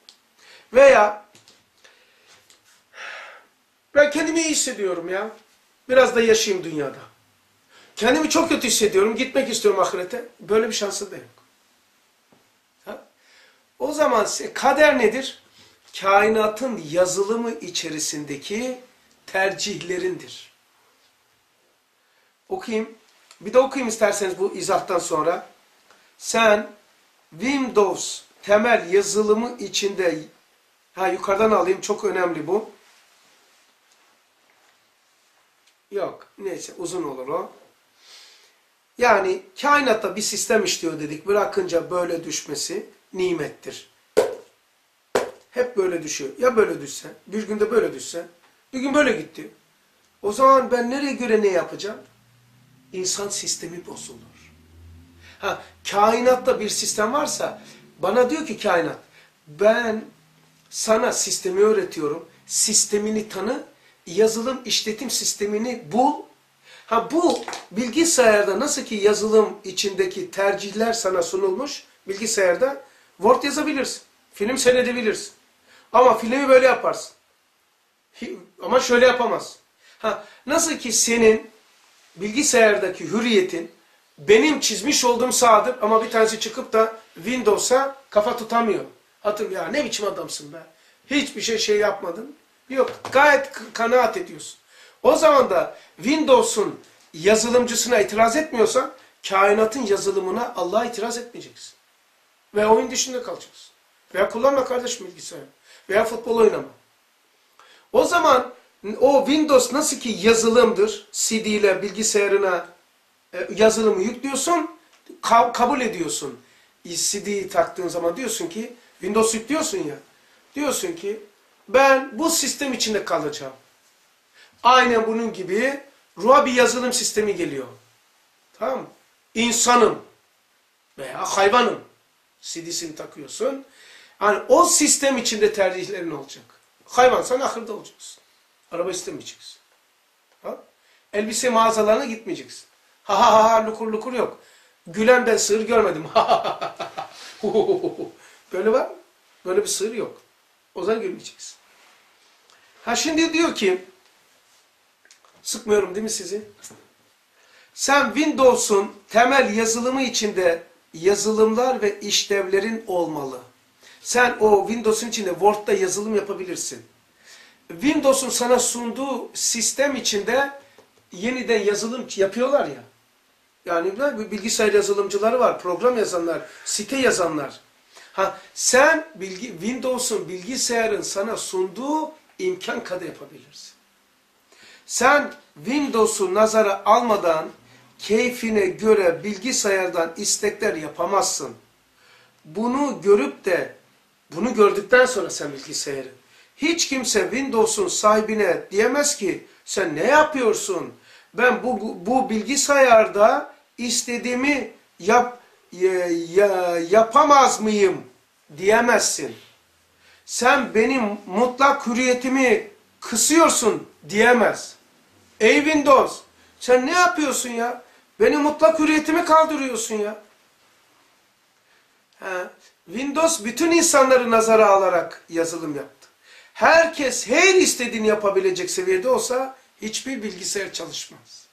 A: veya ben kendimi iyi hissediyorum ya, biraz da yaşayayım dünyada. Kendimi çok kötü hissediyorum, gitmek istiyorum ahirete. Böyle bir şansı da yok. Ha? O zaman kader nedir? Kainatın yazılımı içerisindeki tercihlerindir. Okuyayım. Bir de okuyayım isterseniz bu izahtan sonra. Sen Windows temel yazılımı içinde, ha yukarıdan alayım çok önemli bu. Yok neyse uzun olur o. Yani kainatta bir sistem işliyor dedik. Bırakınca böyle düşmesi nimettir. Hep böyle düşüyor. Ya böyle düşse, bir günde böyle düşse, bir gün böyle gitti. O zaman ben nereye göre ne yapacağım? İnsan sistemi bozulur. Ha, kainatta bir sistem varsa, bana diyor ki kainat, ben sana sistemi öğretiyorum, sistemini tanı, yazılım işletim sistemini bul. Ha, bu bilgisayarda nasıl ki yazılım içindeki tercihler sana sunulmuş, bilgisayarda Word yazabilirsin, film seyredebilirsin. Ama filmi böyle yaparsın. Ama şöyle yapamaz. Ha, nasıl ki senin bilgisayardaki hürriyetin, benim çizmiş olduğum sağdır ama bir tanesi çıkıp da Windows'a kafa tutamıyor. Hatırlıyor, ya ne biçim adamsın be. Hiçbir şey şey yapmadın. Yok, gayet kanaat ediyorsun. O zaman da Windows'un yazılımcısına itiraz etmiyorsan, kainatın yazılımına Allah'a itiraz etmeyeceksin. Veya oyun dışında kalacaksın. Veya kullanma kardeşim bilgisayarı. Veya futbol oynama. O zaman o Windows nasıl ki yazılımdır, C D ile bilgisayarına e, yazılımı yüklüyorsun, ka kabul ediyorsun. C D'yi taktığın zaman diyorsun ki, Windows yüklüyorsun ya, diyorsun ki ben bu sistem içinde kalacağım. Aynen bunun gibi ruha bir yazılım sistemi geliyor. Tamam mı? İnsanım veya hayvanım. C D'sini takıyorsun. Yani o sistem içinde tercihlerin olacak. Hayvansan ahırda olacaksın. Araba istemeyeceksin. Ha? Elbise mağazalarına gitmeyeceksin. Ha ha ha ha lukur lukur yok. Gülen ben sığır görmedim. Böyle var mı? Böyle bir sığır yok. O zaman gülmeyeceksin. Ha şimdi diyor ki, sıkmıyorum değil mi sizi? Sen Windows'un temel yazılımı içinde yazılımlar ve işlevlerin olmalı. Sen o Windows'un içinde Word'da yazılım yapabilirsin. Windows'un sana sunduğu sistem içinde yeniden yazılım yapıyorlar ya. Yani bilgisayar yazılımcıları var, program yazanlar, site yazanlar. Ha, sen bilgi, Windows'un, bilgisayarın sana sunduğu imkan kadar yapabilirsin. Sen Windows'u nazara almadan keyfine göre bilgisayardan istekler yapamazsın. Bunu görüp de, bunu gördükten sonra sen bilgisayarı, hiç kimse Windows'un sahibine diyemez ki, sen ne yapıyorsun? Ben bu, bu, bu bilgisayarda istediğimi yap, ya, ya, yapamaz mıyım diyemezsin. Sen benim mutlak hürriyetimi kısıyorsun diyemez. Ey Windows, sen ne yapıyorsun ya? Benim mutlak hürriyetimi kaldırıyorsun ya. Ha, Windows bütün insanları nazara alarak yazılım yaptı. Herkes her istediğini yapabilecek seviyede olsa hiçbir bilgisayar çalışmaz.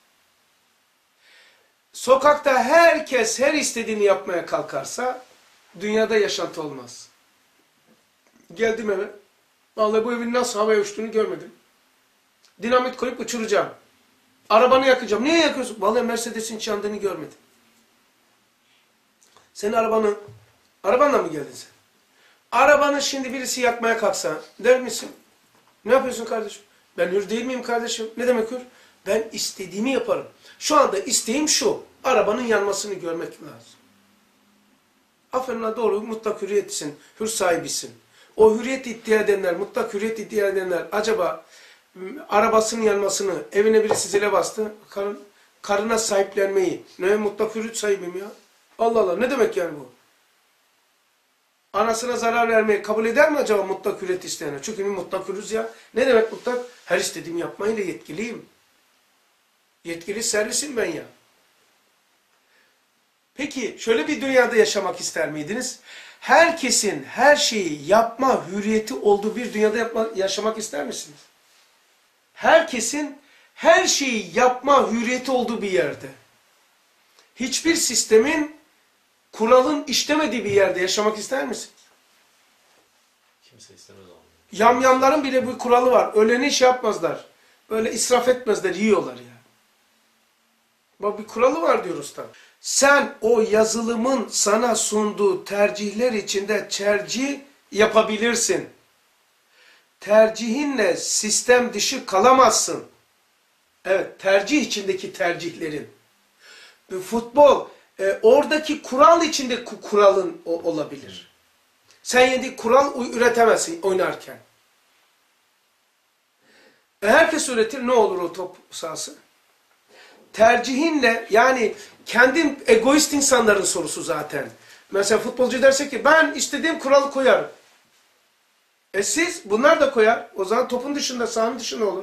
A: Sokakta herkes her istediğini yapmaya kalkarsa dünyada yaşantı olmaz. Geldim eve. Vallahi bu evin nasıl havaya uçtuğunu görmedim. Dinamit koyup uçuracağım. Arabanı yakacağım. Niye yakıyorsun? Vallahi Mercedes'in yandığını görmedim. Senin arabanı, arabanla mı geldin sen? Arabanı şimdi birisi yakmaya kalksa der misin? Ne yapıyorsun kardeşim? Ben hür değil miyim kardeşim? Ne demek hür? Ben istediğimi yaparım. Şu anda isteğim şu. Arabanın yanmasını görmek lazım. Aferin, doğru, mutlak hürriyetsin. Hür sahibisin. O hürriyet iddia edenler, mutlak hürriyet iddia edenler acaba arabasının yanmasını, evine birisi zile bastı, karın, karına sahiplenmeyi, ne mutlak hürriyet sahibim ya? Allah Allah, ne demek yani bu? Anasına zarar vermeyi kabul eder mi acaba mutlak hürriyet isteyene? Çünkü bir mutlak hürriyet ya. Ne demek mutlak? Her istediğimi yapmayla yetkiliyim. Yetkili servisim ben ya. Peki şöyle bir dünyada yaşamak ister miydiniz? Herkesin her şeyi yapma hürriyeti olduğu bir dünyada yapma, yaşamak ister misiniz? Herkesin her şeyi yapma hürriyeti olduğu bir yerde. Hiçbir sistemin, kuralın işlemediği bir yerde yaşamak ister misiniz?
C: Kimse istemez onu.
A: Yamyamların bile bir kuralı var. Öleni iş yapmazlar. Öyle israf etmezler, yiyorlar yani. Bak bir kuralı var diyor usta. Sen o yazılımın sana sunduğu tercihler içinde tercih yapabilirsin. Tercihinle sistem dışı kalamazsın. Evet, tercih içindeki tercihlerin. Futbol, e, oradaki kural içinde kuralın o, olabilir. Sen yedi kural üretemezsin oynarken. E, herkes üretir, ne olur o top sahası? tercihinle, yani kendin egoist insanların sorusu zaten. Mesela futbolcu derse ki ben istediğim kuralı koyarım. E siz bunlar da koyar. O zaman topun dışında, sahanın dışında olur.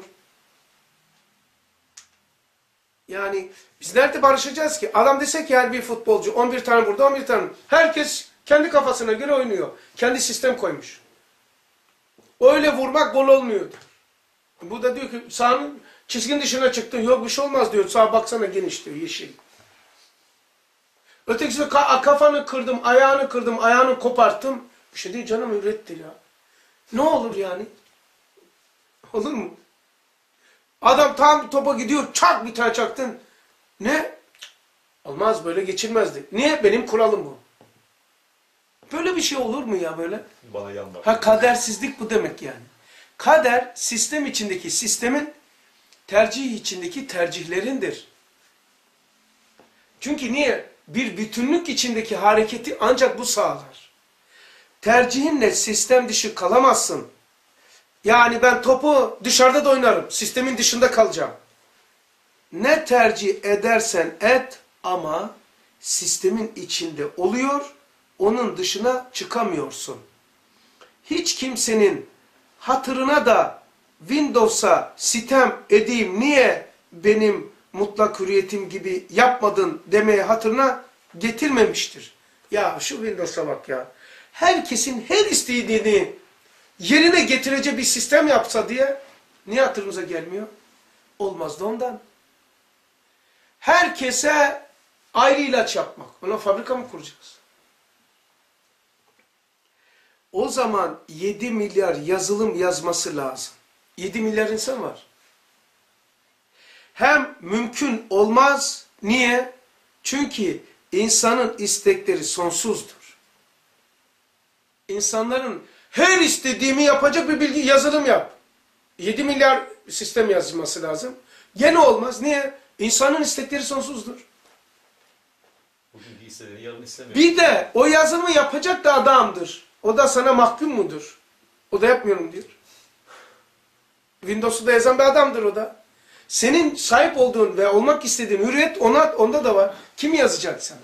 A: Yani biz nerede barışacağız ki? Adam dese ki her bir futbolcu on bir tane burada, on bir tane. Herkes kendi kafasına göre oynuyor. Kendi sistem koymuş. Öyle vurmak gol olmuyor. Bu da diyor ki sahanın çizginin dışına çıktın. Yok bir şey olmaz diyor. Sağa baksana geniş diyor, yeşil. Ötekisi de kafanı kırdım, ayağını kırdım, ayağını koparttım. Bir şey değil canım, ürettir ya. Ne olur yani? Olur mu? Adam tam topa gidiyor, çak bir tane çaktın. Ne? Olmaz, böyle geçilmezdi. Niye? Benim kuralım bu. Böyle bir şey olur mu ya böyle?
C: Bana yan bak.
A: Ha, kadersizlik bu demek yani. Kader, sistem içindeki sistemin, tercih içindeki tercihlerindir. Çünkü niye? Bir bütünlük içindeki hareketi ancak bu sağlar. Tercihinle sistem dışı kalamazsın. Yani ben topu dışarıda da oynarım, sistemin dışında kalacağım. Ne tercih edersen et ama sistemin içinde oluyor, onun dışına çıkamıyorsun. Hiç kimsenin hatırına da Windows'a sitem edeyim, niye benim mutlak hürriyetim gibi yapmadın demeye hatırına getirmemiştir. Ya şu Windows'a bak ya. Herkesin her istediğini yerine getirecek bir sistem yapsa diye niye hatırımıza gelmiyor? Olmaz da ondan. Herkese ayrı ilaç yapmak. Ona fabrika mı kuracağız? O zaman yedi milyar yazılım yazması lazım. yedi milyar insan var. Hem mümkün olmaz. Niye? Çünkü insanın istekleri sonsuzdur. İnsanların her istediğimi yapacak bir bilgi yazılım yap. yedi milyar sistem yazılması lazım. Gene olmaz. Niye? İnsanın istekleri sonsuzdur.
C: Bugün istediğini yarın istemiyor.
A: Bir de o yazılımı yapacak da adamdır. O da sana mahkum mudur? O da yapmıyorum diyor. Windows'u da yazan bir adamdır o da. Senin sahip olduğun ve olmak istediğin hürriyet ona, onda da var. Kim yazacak sana?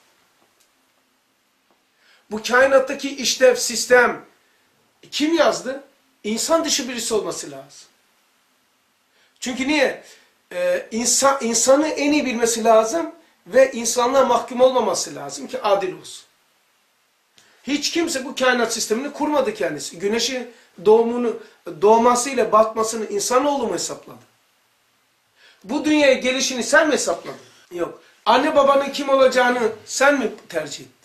A: Bu kainattaki işlev, sistem kim yazdı? İnsan dışı birisi olması lazım. Çünkü niye? Ee, insan, insanı en iyi bilmesi lazım ve insanlığa mahkum olmaması lazım ki adil olsun. Hiç kimse bu kainat sistemini kurmadı kendisi. Güneşin doğumunu, doğmasıyla batmasını insanoğlu mu hesapladı? Bu dünyaya gelişini sen mi hesapladın? Yok. Anne babanın kim olacağını sen mi tercih ettin?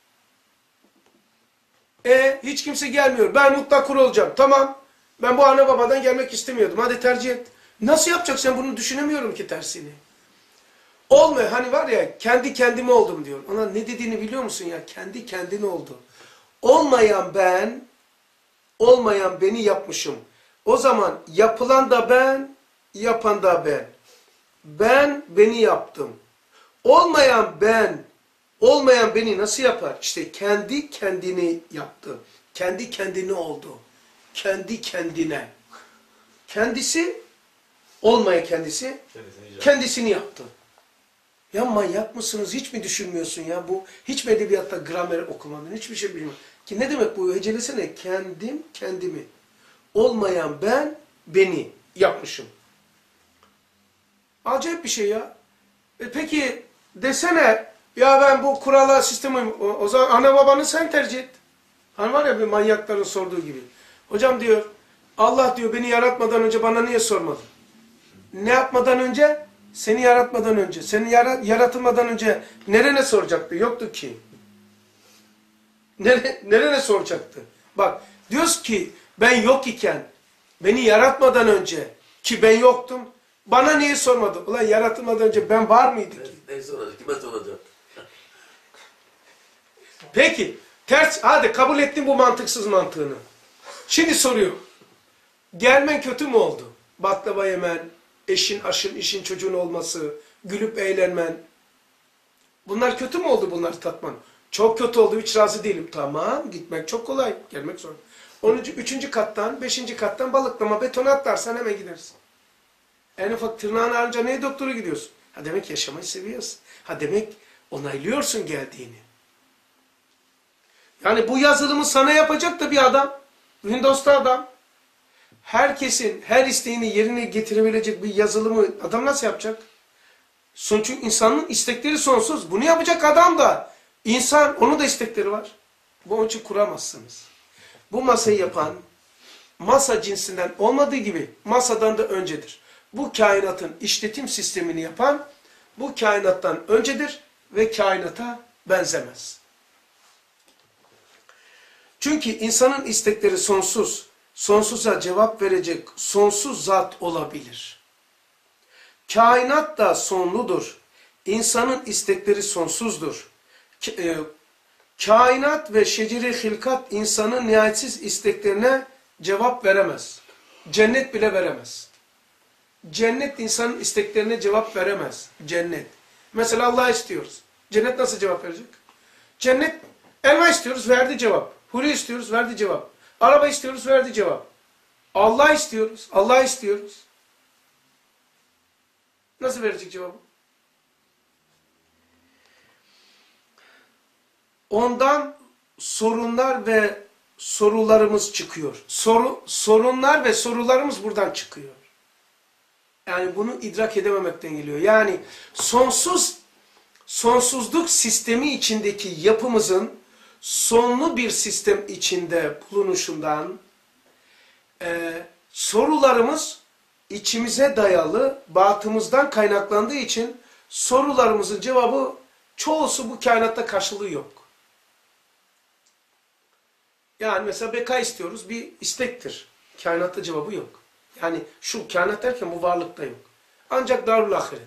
A: E hiç kimse gelmiyor. Ben mutlak kul olacağım. Tamam. Ben bu anne babadan gelmek istemiyordum. Hadi tercih et. Nasıl yapacaksın? Bunu düşünemiyorum ki tersini. Olmuyor. Hani var ya kendi kendime oldum diyor. Ona ne dediğini biliyor musun ya? Kendi kendine oldu. Olmayan ben, olmayan beni yapmışım. O zaman yapılan da ben, yapan da ben. Ben beni yaptım. Olmayan ben, olmayan beni nasıl yapar? İşte kendi kendini yaptı. Kendi kendini oldu. Kendi kendine. Kendisi, olmayan kendisi, kendisini yaptı. Ya manyak mısınız? Hiç mi düşünmüyorsun ya? Bu hiç mi edebiyatta gramer okumadın? Hiçbir şey bilmiyorum. Ki ne demek bu? Hecelesene. Kendim, kendimi. Olmayan ben, beni yapmışım. Acayip bir şey ya. E peki desene ya ben bu kurala sistemi o, o zaman ana babanı sen tercih et. Hani var ya bir manyakların sorduğu gibi. Hocam diyor Allah diyor beni yaratmadan önce bana niye sormadın? Ne yapmadan önce? Seni yaratmadan önce. Seni yara yaratılmadan önce nerene soracaktı? Yoktu ki. Nere nerene soracaktı? Bak diyoruz ki ben yok iken beni yaratmadan önce ki ben yoktum. Bana niye sormadı? Ulan yaratılmadan önce ben var mıydı ki?
D: Neyse olacak, kime soracak?
A: Peki, ters, hadi kabul ettim bu mantıksız mantığını. Şimdi soruyor. Gelmen kötü mü oldu? Baklava yemen, eşin, aşın, işin, çocuğun olması, gülüp eğlenmen. Bunlar kötü mü oldu bunları tatman? Çok kötü oldu, hiç razı değilim. Tamam, gitmek çok kolay, gelmek zor. Onuncu, üçüncü kattan, beşinci kattan balıklama, betona atlarsan hemen gidersin. En ufak tırnağını alınca neye doktora gidiyorsun? Ha demek yaşamayı seviyorsun. Ha demek onaylıyorsun geldiğini. Yani bu yazılımı sana yapacak da bir adam. Windows'ta adam. Herkesin her isteğini yerine getirebilecek bir yazılımı adam nasıl yapacak? Çünkü insanın istekleri sonsuz. Bunu yapacak adam da insan, onun da istekleri var. Bu onun için kuramazsınız. Bu masayı yapan masa cinsinden olmadığı gibi masadan da öncedir. Bu kainatın işletim sistemini yapan bu kainattan öncedir ve kainata benzemez. Çünkü insanın istekleri sonsuz, sonsuza cevap verecek sonsuz zat olabilir. Kainat da sonludur. İnsanın istekleri sonsuzdur. Kainat ve şeceri hilkat insanın nihayetsiz isteklerine cevap veremez. Cennet bile veremez. Cennet insanın isteklerine cevap veremez. Cennet. Mesela Allah istiyoruz. Cennet nasıl cevap verecek? Cennet, elma istiyoruz, verdi cevap. Huri istiyoruz, verdi cevap. Araba istiyoruz, verdi cevap. Allah istiyoruz, Allah istiyoruz. Nasıl verecek cevabı? Ondan sorunlar ve sorularımız çıkıyor. Soru, sorunlar ve sorularımız buradan çıkıyor. Yani bunu idrak edememekten geliyor. Yani sonsuz, sonsuzluk sistemi içindeki yapımızın sonlu bir sistem içinde bulunuşundan e, sorularımız içimize dayalı, batımızdan kaynaklandığı için sorularımızın cevabı çoğusu bu kainatta karşılığı yok. Yani mesela beka istiyoruz, bir istektir. Kainatta cevabı yok. Yani şu kainat derken bu varlıkta yok. Ancak darul ahiret.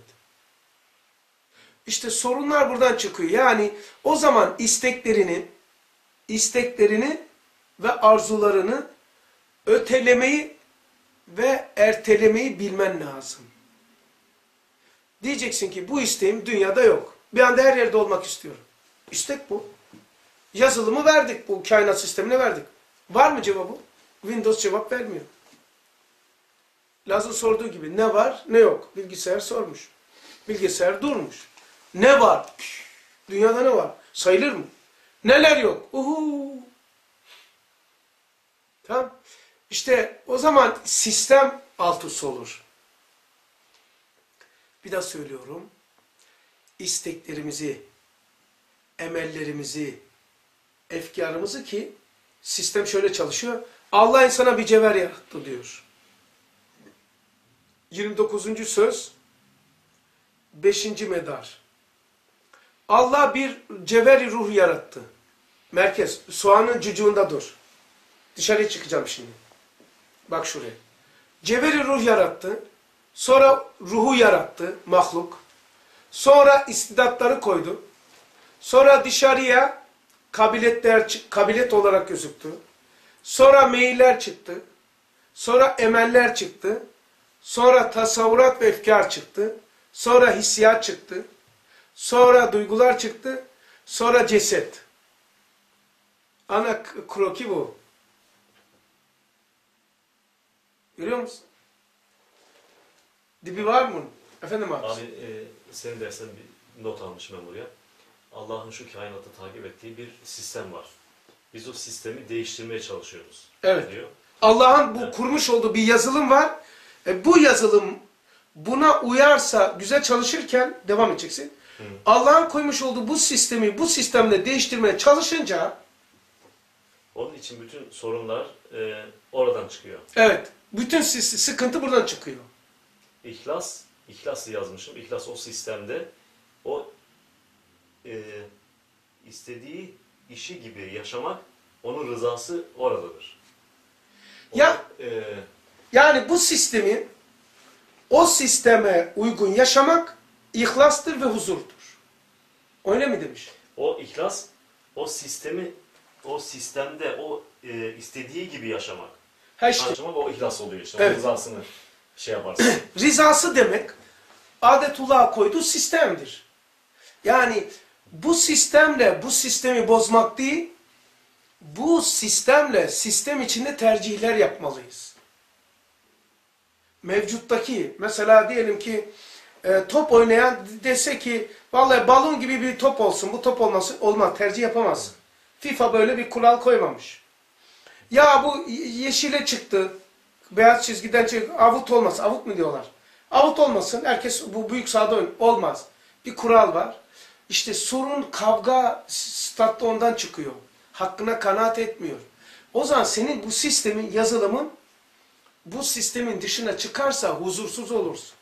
A: İşte sorunlar buradan çıkıyor. Yani o zaman isteklerini, isteklerini ve arzularını ötelemeyi ve ertelemeyi bilmen lazım. Diyeceksin ki bu isteğim dünyada yok. Bir anda her yerde olmak istiyorum. İstek bu. Yazılımı verdik, bu kainat sistemine verdik. Var mı cevabı? Windows cevap vermiyor. Laz'ın sorduğu gibi ne var ne yok. Bilgisayar sormuş. Bilgisayar durmuş. Ne var? Püf, dünyada ne var? Sayılır mı? Neler yok? Uhu. Tamam. İşte o zaman sistem alt üst olur. Bir daha söylüyorum. İsteklerimizi, emellerimizi, efkarımızı ki sistem şöyle çalışıyor. Allah insana bir cevher yarattı diyor. yirmi dokuzuncu söz beşinci medar. Allah bir cevheri ruh yarattı. Merkez. Soğanın cücüğünde dur. Dışarıya çıkacağım şimdi. Bak şuraya. Cevheri ruh yarattı. Sonra ruhu yarattı. Mahluk. Sonra istidatları koydu. Sonra dışarıya kabiliyetler, kabiliyet olarak gözüktü. Sonra meyiller çıktı. Sonra emeller çıktı. Sonra tasavvurat ve efkar çıktı. Sonra hissiyat çıktı. Sonra duygular çıktı. Sonra ceset. Ana kroki bu. Görüyor musun? Dibi var mı? Efendim abi.
C: Abi e, senin dersen bir not almışım ben buraya. Allah'ın şu kainatı takip ettiği bir sistem var. Biz o sistemi değiştirmeye çalışıyoruz.
A: Evet.
C: Diyor.
A: Allah'ın bu
C: Evet.
A: kurmuş olduğu bir yazılım var. E, bu yazılım buna uyarsa, güzel çalışırken devam edeceksin. Allah'ın koymuş olduğu bu sistemi bu sistemle değiştirmeye çalışınca
C: Onun için bütün sorunlar e, oradan çıkıyor.
A: evet, bütün sıkıntı buradan çıkıyor.
C: İhlas, İhlas'ı yazmışım. İhlas o sistemde o e, istediği işi gibi yaşamak, onun rızası oradadır. O,
A: Ya
C: e,
A: yani bu sistemi o sisteme uygun yaşamak ihlastır ve huzurdur. Öyle mi demiş?
C: o ihlas, o sistemi, o sistemde o e, istediği gibi yaşamak.
A: Ha işte,
C: Yaşamak o ihlas oluyor işte.
A: Evet.
C: O rızasını şey yaparsın.
A: rızası demek adetullah'a koyduğu sistemdir. Yani bu sistemle bu sistemi bozmak değil, bu sistemle sistem içinde tercihler yapmalıyız. Mevcuttaki, mesela diyelim ki e, top oynayan dese ki vallahi balon gibi bir top olsun, bu top olmasın, olmaz, tercih yapamazsın. FIFA böyle bir kural koymamış. Ya bu yeşile çıktı, beyaz çizgiden çıktı, avut olmasın, avut mu diyorlar? Avut olmasın, herkes bu büyük sahada oyun, olmaz. Bir kural var. İşte sorun, kavga statta ondan çıkıyor. Hakkına kanaat etmiyor. O zaman senin bu sistemin, yazılımın bu sistemin dışına çıkarsa huzursuz olursun.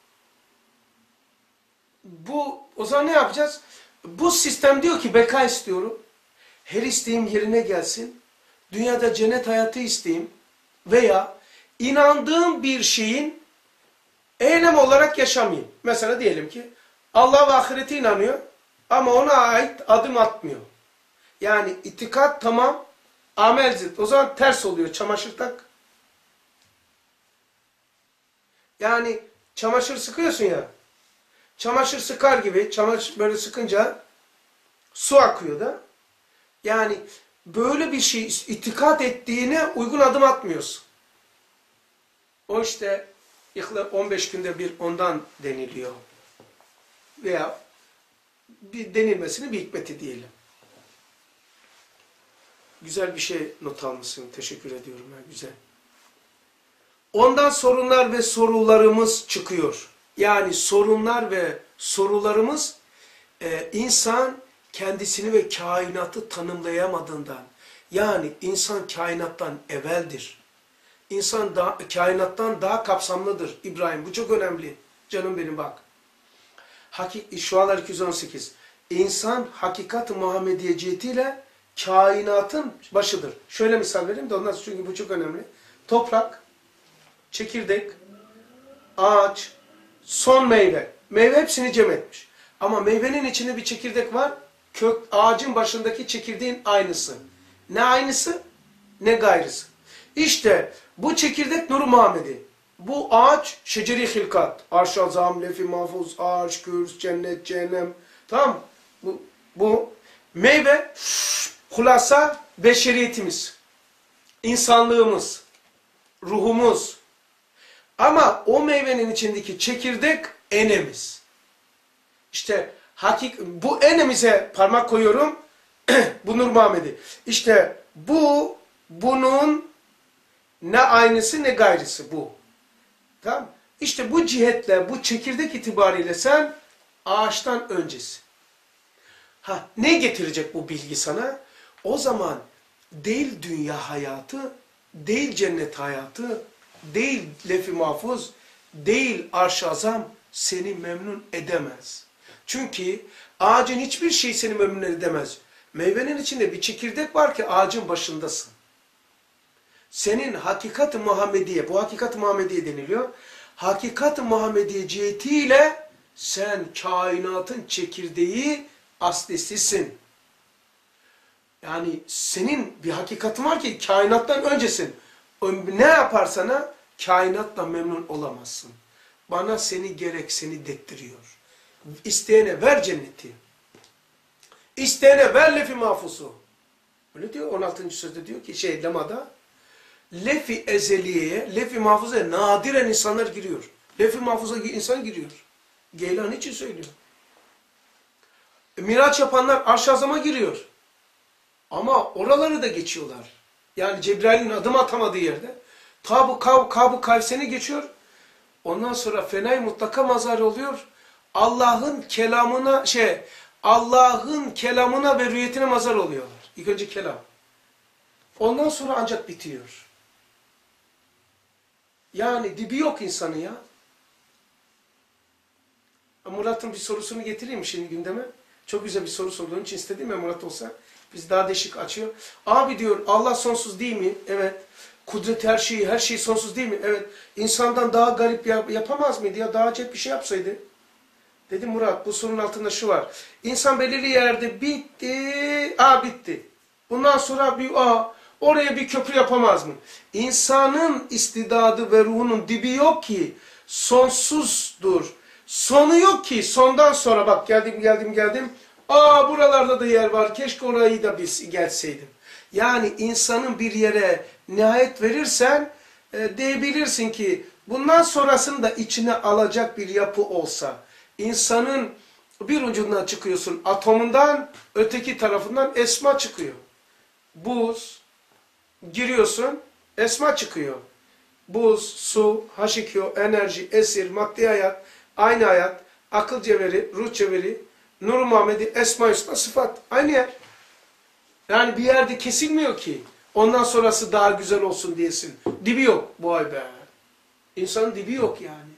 A: Bu, o zaman ne yapacağız? Bu sistem diyor ki beka istiyorum. Her isteğim yerine gelsin. Dünyada cennet hayatı isteyeyim. Veya inandığım bir şeyin eylem olarak yaşamayayım. Mesela diyelim ki Allah ve ahirete inanıyor ama ona ait adım atmıyor. Yani itikat tamam, amel zıt. O zaman ters oluyor. Çamaşır tak. Yani çamaşır sıkıyorsun ya. Çamaşır sıkar gibi, çamaşır böyle sıkınca su akıyor da. Yani böyle bir şey itikat ettiğine uygun adım atmıyorsun. O işte on beş günde bir ondan deniliyor. Veya bir denilmesini bir hikmeti diyelim. Güzel bir şey not almışsın. Teşekkür ediyorum. Ya, güzel. Ondan sorunlar ve sorularımız çıkıyor. Yani sorunlar ve sorularımız e, insan kendisini ve kainatı tanımlayamadığından, yani insan kainattan evveldir. İnsan da, kainattan daha kapsamlıdır. İbrahim bu çok önemli. Canım benim bak. Hakik, Şualar iki yüz on sekiz. İnsan hakikat-ı Muhammediye cihetiyle kainatın başıdır. Şöyle misal vereyim de ondan sonra, çünkü bu çok önemli. Toprak, çekirdek, ağaç, son meyve. Meyve hepsini cem etmiş. Ama meyvenin içinde bir çekirdek var. Kök, ağacın başındaki çekirdeğin aynısı. Ne aynısı ne gayrısı. İşte bu çekirdek Nur-u Muhammedi. Bu ağaç şeceri hilkat. Arş-ı azam, lef-i mahfuz, arş, kürs, cennet, cehennem. Tamam. Bu, bu meyve hulasa beşeriyetimiz. İnsanlığımız. Ruhumuz. Ama o meyvenin içindeki çekirdek enemiz. İşte hakik bu enemize parmak koyuyorum. Bu Nur Muhammedi. İşte bu bunun ne aynısı ne gayrısı bu. Tamam? İşte bu cihetle, bu çekirdek itibariyle sen ağaçtan öncesin. Ha, ne getirecek bu bilgi sana? O zaman değil dünya hayatı, değil cennet hayatı, değil lef-i mahfuz, değil arş-ı azam seni memnun edemez. Çünkü ağacın hiçbir şey seni memnun edemez. Meyvenin içinde bir çekirdek var ki ağacın başındasın. Senin hakikat-ı Muhammediye, bu hakikat-ı Muhammediye deniliyor. Hakikat-ı Muhammediye cihetiyle sen kainatın çekirdeği aslisisin. Yani senin bir hakikatin var ki kainattan öncesin. Ne yaparsana kainatla memnun olamazsın. Bana seni gerek seni dettiriyor. İsteyene ver cenneti. İsteyene ver lef-i mahfusu. Öyle diyor on altıncı sözde diyor ki şey lemada. Lef-i ezeliyeye, lef-i mahfuza nadiren insanlar giriyor. Lef-i mahfuza insan giriyor. Geylan için söylüyor. Miraç yapanlar arş-ı azama giriyor. Ama oraları da geçiyorlar. Yani Cebrail'in adım atamadığı yerde. Kabu kav, kabu kavseni geçiyor. Ondan sonra fenay mutlaka mazhar oluyor. Allah'ın kelamına şey Allah'ın kelamına ve rüyetine mazhar oluyorlar. İlk önce kelam. Ondan sonra ancak bitiyor. Yani dibi yok insanın ya. Murat'ın bir sorusunu getireyim şimdi gündeme. Çok güzel bir soru sorduğun için istedim ya Murat olsa. Biz daha değişik açıyor. Abi diyor Allah sonsuz değil mi? Evet. Kudret her şeyi, her şey sonsuz değil mi? Evet. İnsandan daha garip yap yapamaz mıydı ya? Daha acayip bir şey yapsaydı. Dedim Murat bu sorunun altında şu var. İnsan belirli yerde bitti. Aa bitti. Bundan sonra bir aa oraya bir köprü yapamaz mı? İnsanın istidadı ve ruhunun dibi yok ki. Sonsuzdur. Sonu yok ki. Sondan sonra bak geldim geldim geldim. Aa buralarda da yer var. Keşke orayı da biz gelseydim. Yani insanın bir yere nihayet verirsen e, diyebilirsin ki bundan sonrasını da içine alacak bir yapı olsa, insanın bir ucundan çıkıyorsun atomundan, öteki tarafından esma çıkıyor. Buz, giriyorsun, esma çıkıyor. Buz, su, H iki O, enerji, esir, maddi hayat, aynı hayat, akıl cevheri, ruh cevheri, Nur Muhammedi, Esma Hüsna, sıfat. Aynı yer. Yani bir yerde kesilmiyor ki. Ondan sonrası daha güzel olsun diyesin. Dibi yok. Vay be. İnsanın dibi yok yani.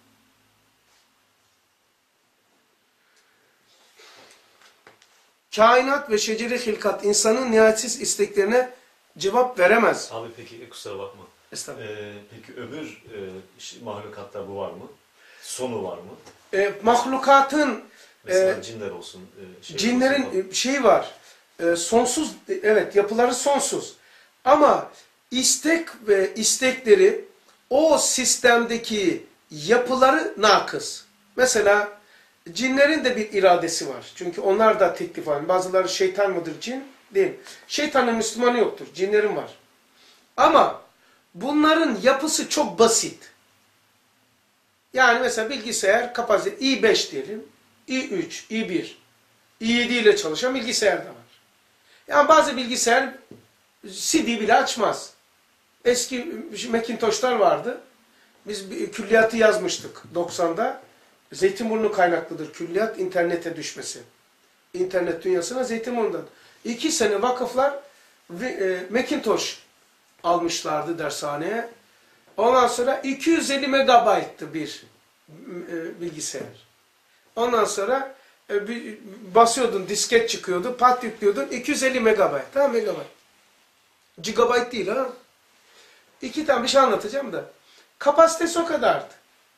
A: Kainat ve şeceri hilkat insanın nihayetsiz isteklerine cevap veremez.
C: Abi peki kusura bakma.
A: Estağfurullah.
C: Ee, peki öbür e, ş- mahlukatta bu var mı? Sonu var mı?
A: E, mahlukatın
C: Mesela
A: e,
C: cinler olsun. E, şey
A: cinlerin
C: olsun,
A: e, şeyi var. E, sonsuz, evet yapıları sonsuz. Ama istek ve istekleri o sistemdeki yapıları nakıs. Mesela cinlerin de bir iradesi var. Çünkü onlar da teklif var. Bazıları şeytan mıdır cin? Değil. Şeytanın Müslümanı yoktur. Cinlerin var. Ama bunların yapısı çok basit. Yani mesela bilgisayar kapasite i beş diyelim. i üç, i bir, i yedi ile çalışan bilgisayar da var. Yani bazı bilgisayar C D bile açmaz. Eski Macintosh'lar vardı. Biz bir külliyatı yazmıştık doksan'da. Zeytinburnu kaynaklıdır külliyat internete düşmesi. İnternet dünyasına Zeytinburnu'ndan. İki sene vakıflar e, Macintosh almışlardı dershaneye. Ondan sonra iki yüz elli megabayttı bir e, bilgisayar. Ondan sonra e, bir, basıyordun, disket çıkıyordu, pat yüklüyordun, iki yüz elli megabayt. Tamam, megabayt. Gigabayt değil ha. İki tane bir şey anlatacağım da. Kapasitesi o kadardı.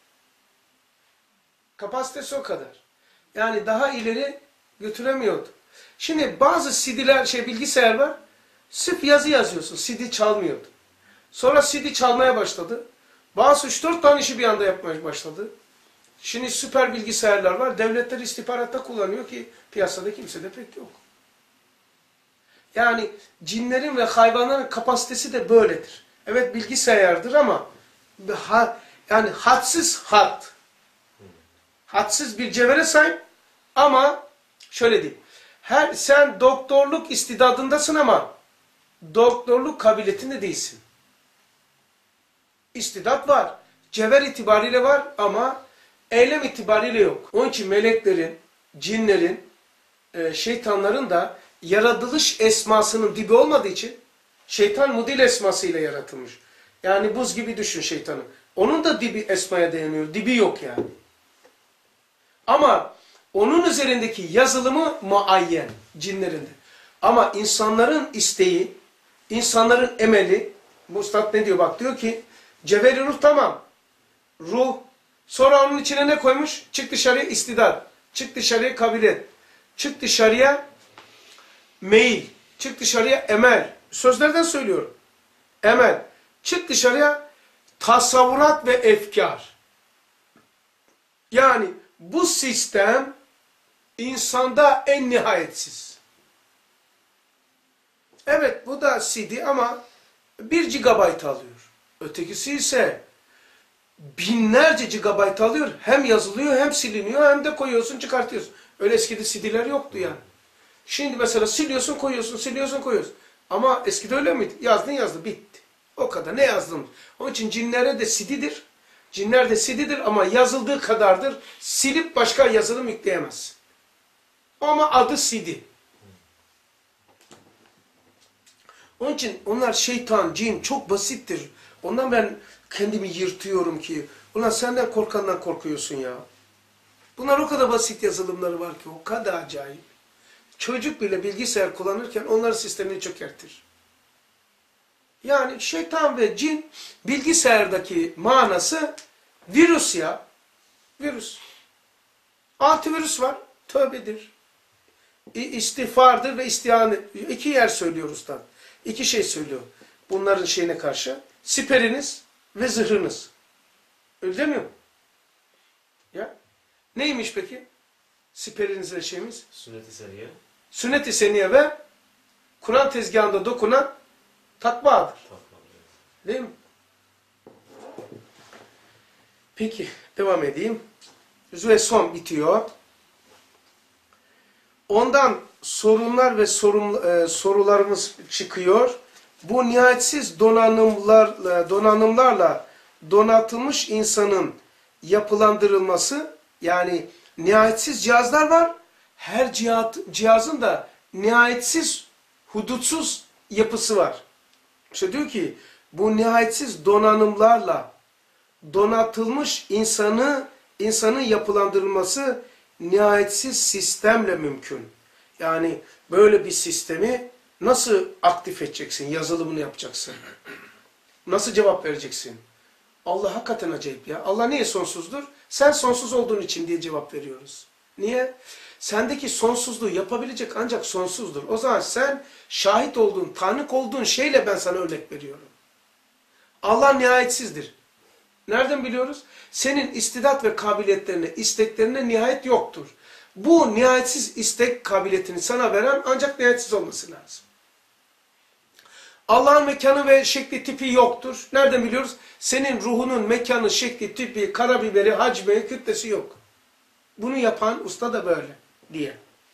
A: Kapasitesi o kadar. Yani daha ileri götüremiyordu. Şimdi bazı C D'ler, şey bilgisayar var, sırf yazı yazıyorsun, C D çalmıyordu. Sonra C D çalmaya başladı. Bazı üç dört tane işi bir anda yapmaya başladı. Şimdi süper bilgisayarlar var. Devletler istihbaratta kullanıyor ki piyasada kimse de pek yok. Yani cinlerin ve hayvanların kapasitesi de böyledir. Evet bilgisayardır ama ha, yani hadsiz hat. Hadsiz bir cevhere sahip ama şöyle diyeyim. Her, sen doktorluk istidadındasın ama doktorluk kabiliyetinde değilsin. İstidat var. Cevher itibariyle var ama eylem itibariyle yok. Onun için meleklerin, cinlerin, e, şeytanların da yaratılış esmasının dibi olmadığı için şeytan mudil esmasıyla yaratılmış. Yani buz gibi düşün şeytanı. Onun da dibi esmaya dayanıyor. Dibi yok yani. Ama onun üzerindeki yazılımı muayyen cinlerinde. Ama insanların isteği, insanların emeli, bu ustad ne diyor bak, diyor ki cevheri ruh tamam. Ruh. Sonra onun içine ne koymuş? Çık dışarıya istidat. Çık dışarıya kabiliyet. Çık dışarıya meyil. Çık dışarıya emel. Sözlerden söylüyorum. Emel. Çık dışarıya tasavvurat ve efkar. Yani bu sistem insanda en nihayetsiz. Evet bu da C D ama bir gigabayt alıyor. Ötekisi ise binlerce gigabayt alıyor. Hem yazılıyor hem siliniyor hem de koyuyorsun çıkartıyorsun. Öyle eskide C D'ler yoktu yani. Şimdi mesela siliyorsun koyuyorsun siliyorsun koyuyorsun. Ama eskide öyle miydi? Yazdın yazdı bitti. O kadar ne yazdın? Onun için cinlere de C D'dir. Cinler de C D'dir ama yazıldığı kadardır. Silip başka yazılım yükleyemezsin. Ama adı C D. Onun için onlar şeytan, cin çok basittir. Ondan ben kendimi yırtıyorum ki. Ulan senden korkandan korkuyorsun ya. Bunlar o kadar basit yazılımları var ki, o kadar acayip. Çocuk bile bilgisayar kullanırken onların sistemini çökertir. Yani şeytan ve cin bilgisayardaki manası virüs ya. Virüs. Antivirüs var. Tövbedir. İstiğfardır ve istihanı. İki yer söylüyor usta. İki şey söylüyor. Bunların şeyine karşı. Siperiniz ve zırhınız. Öyle demiyor mu? Ya. Neymiş peki? Siperiniz ve şeyimiz?
C: Sünnet-i seniye.
A: Sünnet-i seniye ve Kur'an tezgahında dokunan takvadır.
C: Takva, evet.
A: Değil mi? Peki devam edeyim. Ve son bitiyor. Ondan sorunlar ve sorun, e, sorularımız çıkıyor. Bu nihayetsiz donanımlar, donanımlarla donatılmış insanın yapılandırılması, yani nihayetsiz cihazlar var. Her cihaz, cihazın da nihayetsiz, hudutsuz yapısı var. İşte diyor ki bu nihayetsiz donanımlarla donatılmış insanı insanın yapılandırılması nihayetsiz sistemle mümkün. Yani böyle bir sistemi nasıl aktif edeceksin? Yazılımını yapacaksın. Nasıl cevap vereceksin? Allah hakikaten acayip ya. Allah niye sonsuzdur? Sen sonsuz olduğun için diye cevap veriyoruz. Niye? Sendeki sonsuzluğu yapabilecek ancak sonsuzdur. O zaman sen şahit olduğun, tanık olduğun şeyle ben sana örnek veriyorum. Allah nihayetsizdir. Nereden biliyoruz? Senin istidat ve kabiliyetlerine, isteklerine nihayet yoktur. Bu nihayetsiz istek kabiliyetini sana veren ancak nihayetsiz olması lazım. Allah'ın mekanı ve şekli tipi yoktur. Nereden biliyoruz? Senin ruhunun mekanı, şekli, tipi, karabiberi, hacmi, kütlesi yok. Bunu yapan usta da böyle diye.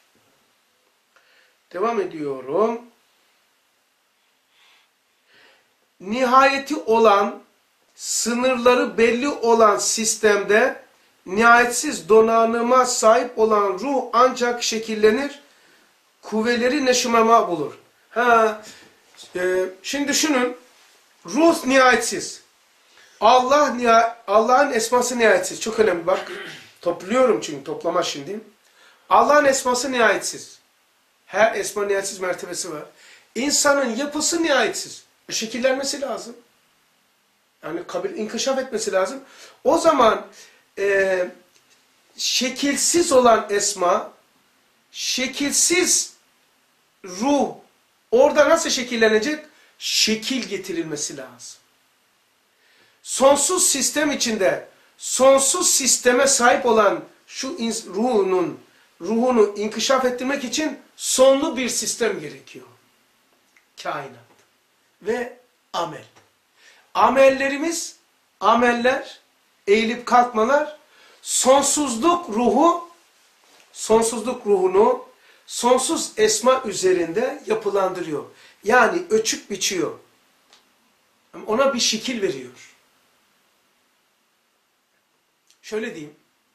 A: Devam ediyorum. Nihayeti olan, sınırları belli olan sistemde nihayetsiz donanıma sahip olan ruh ancak şekillenir, kuvveleri neşmema bulur. Ha, e, şimdi düşünün, ruh nihayetsiz. Allah Allah'ın esması nihayetsiz. Çok önemli bak. Topluyorum çünkü toplama şimdi. Allah'ın esması nihayetsiz. Her esma nihayetsiz mertebesi var. İnsanın yapısı nihayetsiz. Şekillenmesi lazım. Yani kabil, inkişaf etmesi lazım. O zaman e, şekilsiz olan esma, şekilsiz ruh orada nasıl şekillenecek? Şekil getirilmesi lazım. Sonsuz sistem içinde sonsuz sisteme sahip olan şu ruhunun ruhunu inkişaf ettirmek için sonlu bir sistem gerekiyor. Kainat ve amel. Amellerimiz, ameller, eğilip kalkmalar, sonsuzluk ruhu, sonsuzluk ruhunu sonsuz esma üzerinde yapılandırıyor. Yani ölçüp biçiyor. Ona bir şekil veriyor. Şöyle diyeyim.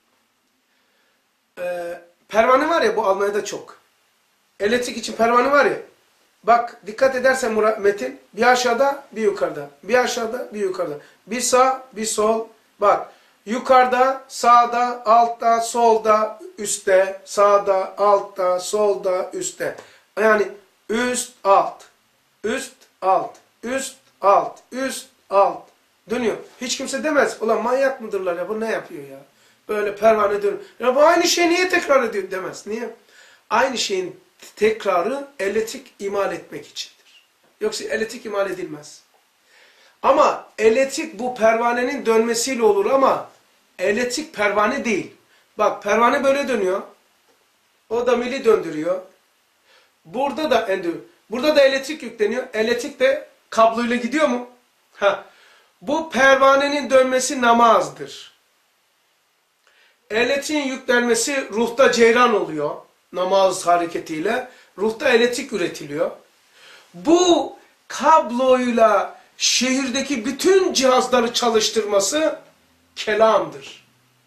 A: Ee, pervane var ya, bu Almanya'da çok. Elektrik için pervane var ya. Bak dikkat edersen Murat, Metin, bir aşağıda bir yukarıda, bir aşağıda bir yukarıda, bir sağ bir sol. Bak yukarıda, sağda, altta, solda, üstte, sağda, altta, solda, üstte. Yani üst alt, üst alt, üst alt, üst alt dönüyor. Hiç kimse demez, ulan manyak mıdırlar ya, bu ne yapıyor ya? Böyle pervane dönüyor. Ya bu aynı şeyi niye tekrar ediyor demez. Niye? Aynı şeyin tekrarı elektrik imal etmek içindir. Yoksa elektrik imal edilmez. Ama elektrik bu pervanenin dönmesiyle olur ama elektrik pervane değil. Bak pervane böyle dönüyor. O da mili döndürüyor. Burada da burada da elektrik yükleniyor. Elektrik de kabloyla gidiyor mu? Ha. Bu pervanenin dönmesi namazdır. Elektriğin yüklenmesi ruhta ceyran oluyor. Namaz hareketiyle. Ruhta elektrik üretiliyor. Bu kabloyla şehirdeki bütün cihazları çalıştırması kelamdır.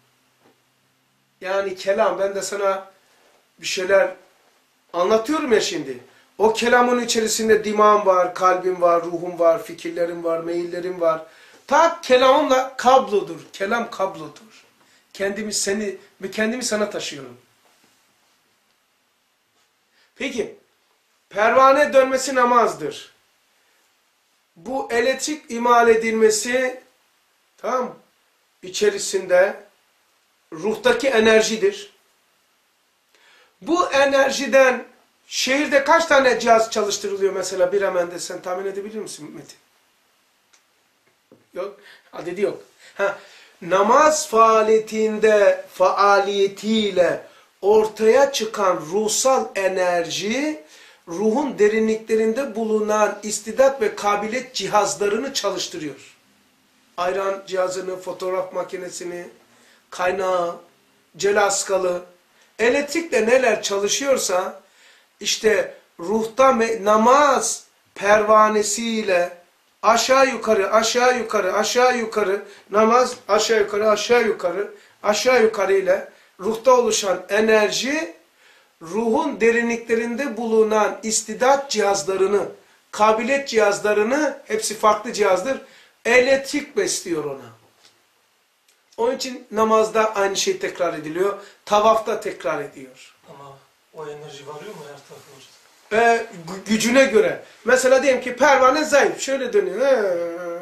A: Yani kelam, ben de sana bir şeyler anlatıyorum ya şimdi. O kelamın içerisinde dimağım var, kalbim var, ruhum var, fikirlerim var, meyillerim var. Ta kelamımla kablodur. Kelam kablodur. Kendimi seni ve kendimi sana taşıyorum. Peki, pervane dönmesi namazdır. Bu elektrik imal edilmesi, tamam, içerisinde ruhtaki enerjidir. Bu enerjiden şehirde kaç tane cihaz çalıştırılıyor mesela bir Hemen'de, sen tahmin edebilir misin Metin? Yok, adedi yok. Ha, namaz faaliyetinde, faaliyetiyle ortaya çıkan ruhsal enerji, ruhun derinliklerinde bulunan istidat ve kabiliyet cihazlarını çalıştırıyor. ayran cihazını, fotoğraf makinesini, kaynağı, celaskalı, elektrikle neler çalışıyorsa işte ruhta me- namaz pervanesiyle aşağı yukarı, aşağı yukarı, aşağı yukarı, namaz aşağı yukarı, aşağı yukarı, aşağı yukarı ile ruhta oluşan enerji, ruhun derinliklerinde bulunan istidat cihazlarını, kabiliyet cihazlarını, hepsi farklı cihazdır, elektrik besliyor ona. Onun için namazda aynı şey tekrar ediliyor, tavafta tekrar ediyor.
D: Ama o enerji varıyor mu her tarafa hocam?
A: Ee, gü- gücüne göre. Mesela diyelim ki pervane zayıf, şöyle dönüyor.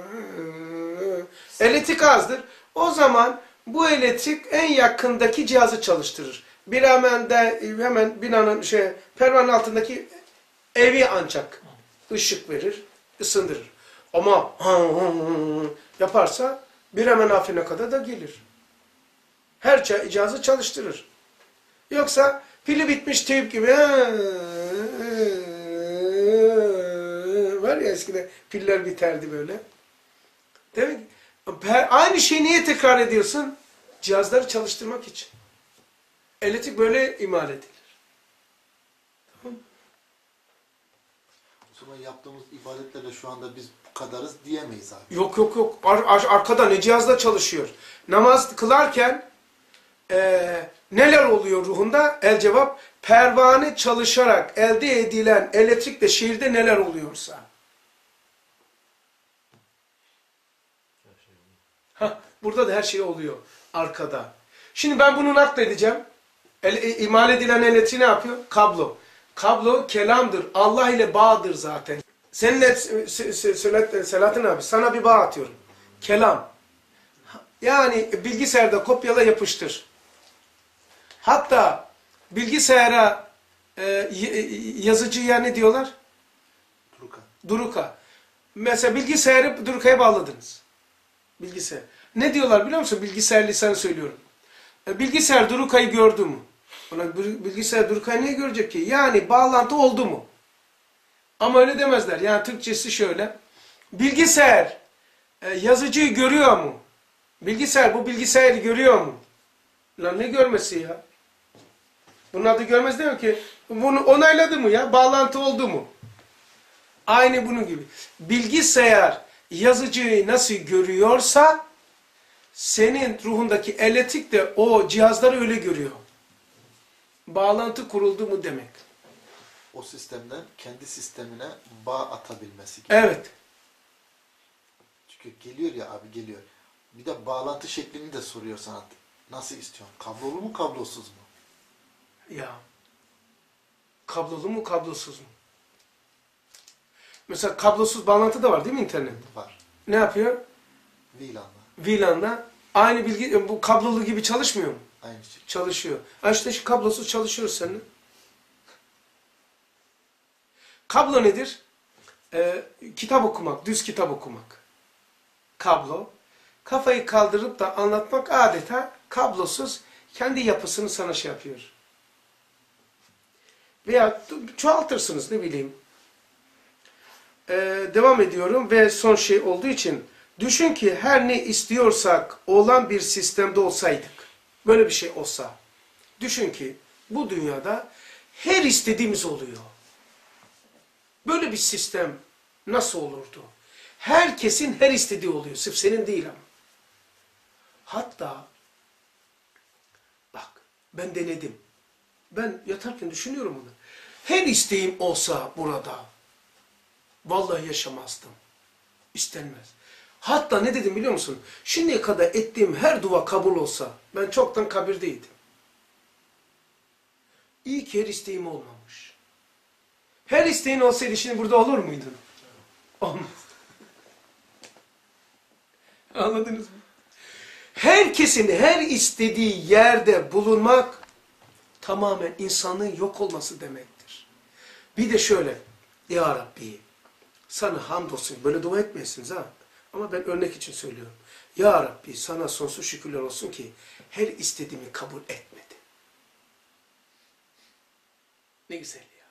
A: Elektrik azdır. O zaman bu elektrik en yakındaki cihazı çalıştırır. Bir hemen de hemen binanın şey pervane altındaki evi ancak ışık verir, ısındırır. Ama yaparsa bir hemen afine kadar da gelir. Her cihazı çalıştırır. Yoksa pili bitmiş teyp gibi var ya eskide piller biterdi böyle. Demek ki aynı şeyi niye tekrar ediyorsun? Cihazları çalıştırmak için. Elektrik böyle imal edilir. Tamam.
B: O zaman yaptığımız ibadetlerle şu anda biz bu kadarız diyemeyiz abi.
A: Yok yok yok. Ar ar arkada ne cihazda çalışıyor? Namaz kılarken e, neler oluyor ruhunda? El cevap, pervane çalışarak elde edilen elektrikle şehirde neler oluyorsa. Hah, burada da her şey oluyor arkada. Şimdi ben bunu nakledeceğim. El, e, imal edilen elektriği ne yapıyor? Kablo. Kablo kelamdır. Allah ile bağdır zaten. Seninle Selahattin abi sana bir bağ atıyorum. Kelam. Yani bilgisayarda kopyala yapıştır. Hatta bilgisayara e, yazıcıya ne diyorlar?
B: Duruka.
A: Duruka. Mesela bilgisayarı Duruka'ya bağladınız. Bilgisayar. Ne diyorlar biliyor musun? Bilgisayar lisanı söylüyorum. E, bilgisayar Duruka'yı gördü mü? Ona bilgisayar Duruka'yı niye görecek ki? Yani bağlantı oldu mu? Ama öyle demezler. Yani Türkçesi şöyle. Bilgisayar e, yazıcıyı görüyor mu? Bilgisayar bu bilgisayarı görüyor mu? Lan ne görmesi ya? Bunun adı görmez değil mi ki? Bunu onayladı mı ya? Bağlantı oldu mu? Aynı bunun gibi. Bilgisayar yazıcıyı nasıl görüyorsa senin ruhundaki elektrik de o cihazları öyle görüyor. Bağlantı kuruldu mu demek.
B: O sistemden kendi sistemine bağ atabilmesi gibi.
A: Evet.
B: Çünkü geliyor ya abi geliyor. Bir de bağlantı şeklini de soruyor sana. Nasıl istiyorsun? Kablolu mu kablosuz mu?
A: Ya. Kablolu mu kablosuz mu? Mesela kablosuz bağlantı da var değil mi internet?
B: Var.
A: Ne yapıyor?
B: V LAN'la.
A: V LAN'da aynı bilgi bu kablolu gibi çalışmıyor mu?
B: Aynı şey.
A: Çalışıyor. Ha işte şu kablosuz çalışıyoruz seninle. Kablo nedir? Ee, kitap okumak, düz kitap okumak. Kablo. Kafayı kaldırıp da anlatmak adeta kablosuz kendi yapısını sana şey yapıyor. Veya çoğaltırsınız ne bileyim. Ee, devam ediyorum ve son şey olduğu için düşün ki her ne istiyorsak olan bir sistemde olsaydık. Böyle bir şey olsa. Düşün ki bu dünyada her istediğimiz oluyor. Böyle bir sistem nasıl olurdu? Herkesin her istediği oluyor. Sırf senin değil ama. Hatta bak ben denedim. Ben yatarken düşünüyorum bunu. Her isteğim olsa burada vallahi yaşamazdım. İstenmez. Hatta ne dedim biliyor musun? Şimdiye kadar ettiğim her dua kabul olsa ben çoktan kabirdeydim. İyi ki her isteğim olmamış. Her isteğin olsaydı şimdi burada olur muydun? Olmaz. Anladınız mı? Herkesin her istediği yerde bulunmak tamamen insanlığın yok olması demektir. Bir de şöyle, Ya Rabbi sana hamdolsun, böyle dua etmeyesiniz ha. Ama ben örnek için söylüyorum. Ya Rabbi sana sonsuz şükürler olsun ki her istediğimi kabul etmedi. Ne güzel ya.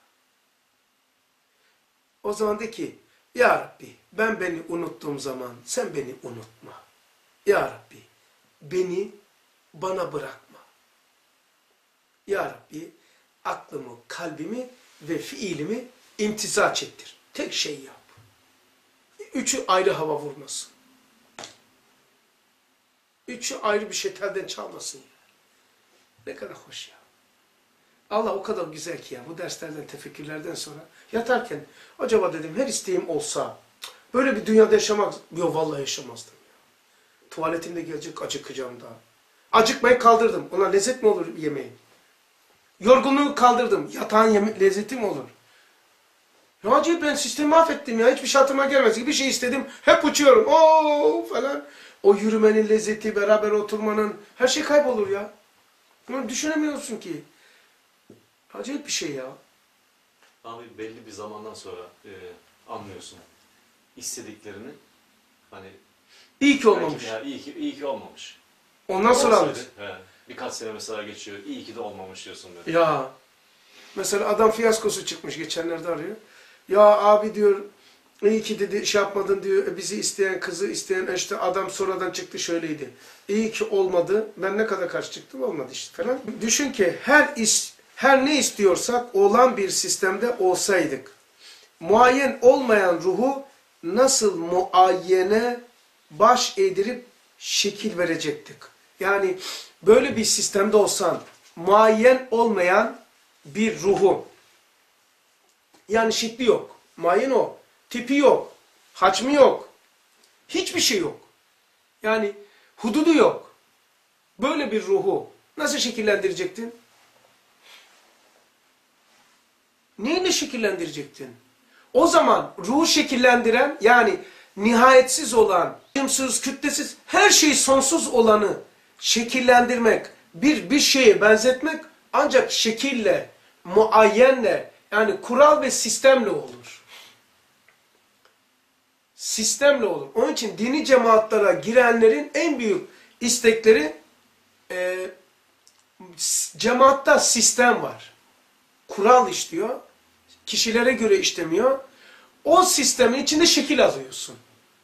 A: O zaman de ki, Ya Rabbi ben beni unuttuğum zaman sen beni unutma. Ya Rabbi beni bana bırakma. Ya Rabbi aklımı, kalbimi ve fiilimi imtizaç ettir. Tek şey yap. Üçü ayrı hava vurmasın. Üçü ayrı bir şey telden çalmasın ya. Ne kadar hoş ya. Allah o kadar güzel ki ya. Bu derslerden, tefekkürlerden sonra yatarken acaba dedim her isteğim olsa böyle bir dünyada yaşamak, yok vallahi yaşamazdım ya. Tuvaletimde gelecek, acıkacağım daha. Acıkmayı kaldırdım. Ona lezzet mi olur yemeğin? Yorgunluğu kaldırdım. Yatağın yeme lezzeti mi olur? Ya acayip, ben sistemi mahvettim ya. Hiçbir şey aklıma gelmez. Bir şey istedim. Hep uçuyorum. Oo falan. O yürümenin lezzeti, beraber oturmanın, her şey kaybolur ya. Bunu düşünemiyorsun ki. Acayip bir şey ya.
C: Abi belli bir zamandan sonra e, anlıyorsun istediklerini. Hani
A: İyi ki olmamış.
C: belki, ya, iyi ki iyi ki olmamış.
A: Ondan sonra
C: Olsaydı,
A: almış.
C: he, birkaç sene mesela geçiyor. İyi ki de olmamış diyorsun böyle.
A: Ya. Mesela adam fiyaskosu çıkmış, geçenlerde arıyor. Ya abi diyor, iyi ki dedi şey yapmadın diyor. E, bizi isteyen, kızı isteyen işte adam sonradan çıktı şöyleydi. İyi ki olmadı. Ben ne kadar karşı çıktım, olmadı işte falan. Düşün ki her iş, her ne istiyorsak olan bir sistemde olsaydık, muayyen olmayan ruhu nasıl muayyene baş edirip şekil verecektik? Yani böyle bir sistemde olsan, muayyen olmayan bir ruhu, yani şekli yok, muayyen o, tipi yok, hacmi yok, hiçbir şey yok. Yani hududu yok. Böyle bir ruhu nasıl şekillendirecektin? Neyle şekillendirecektin? O zaman ruhu şekillendiren, yani nihayetsiz olan, sayımsız, kütlesiz, her şey sonsuz olanı şekillendirmek, bir bir şeye benzetmek ancak şekille, muayyenle, yani kural ve sistemle olur. Sistemle olur. Onun için dini cemaatlara girenlerin en büyük istekleri e, cemaatta sistem var. Kural işliyor. Kişilere göre işlemiyor. O sistemin içinde şekil alıyorsun.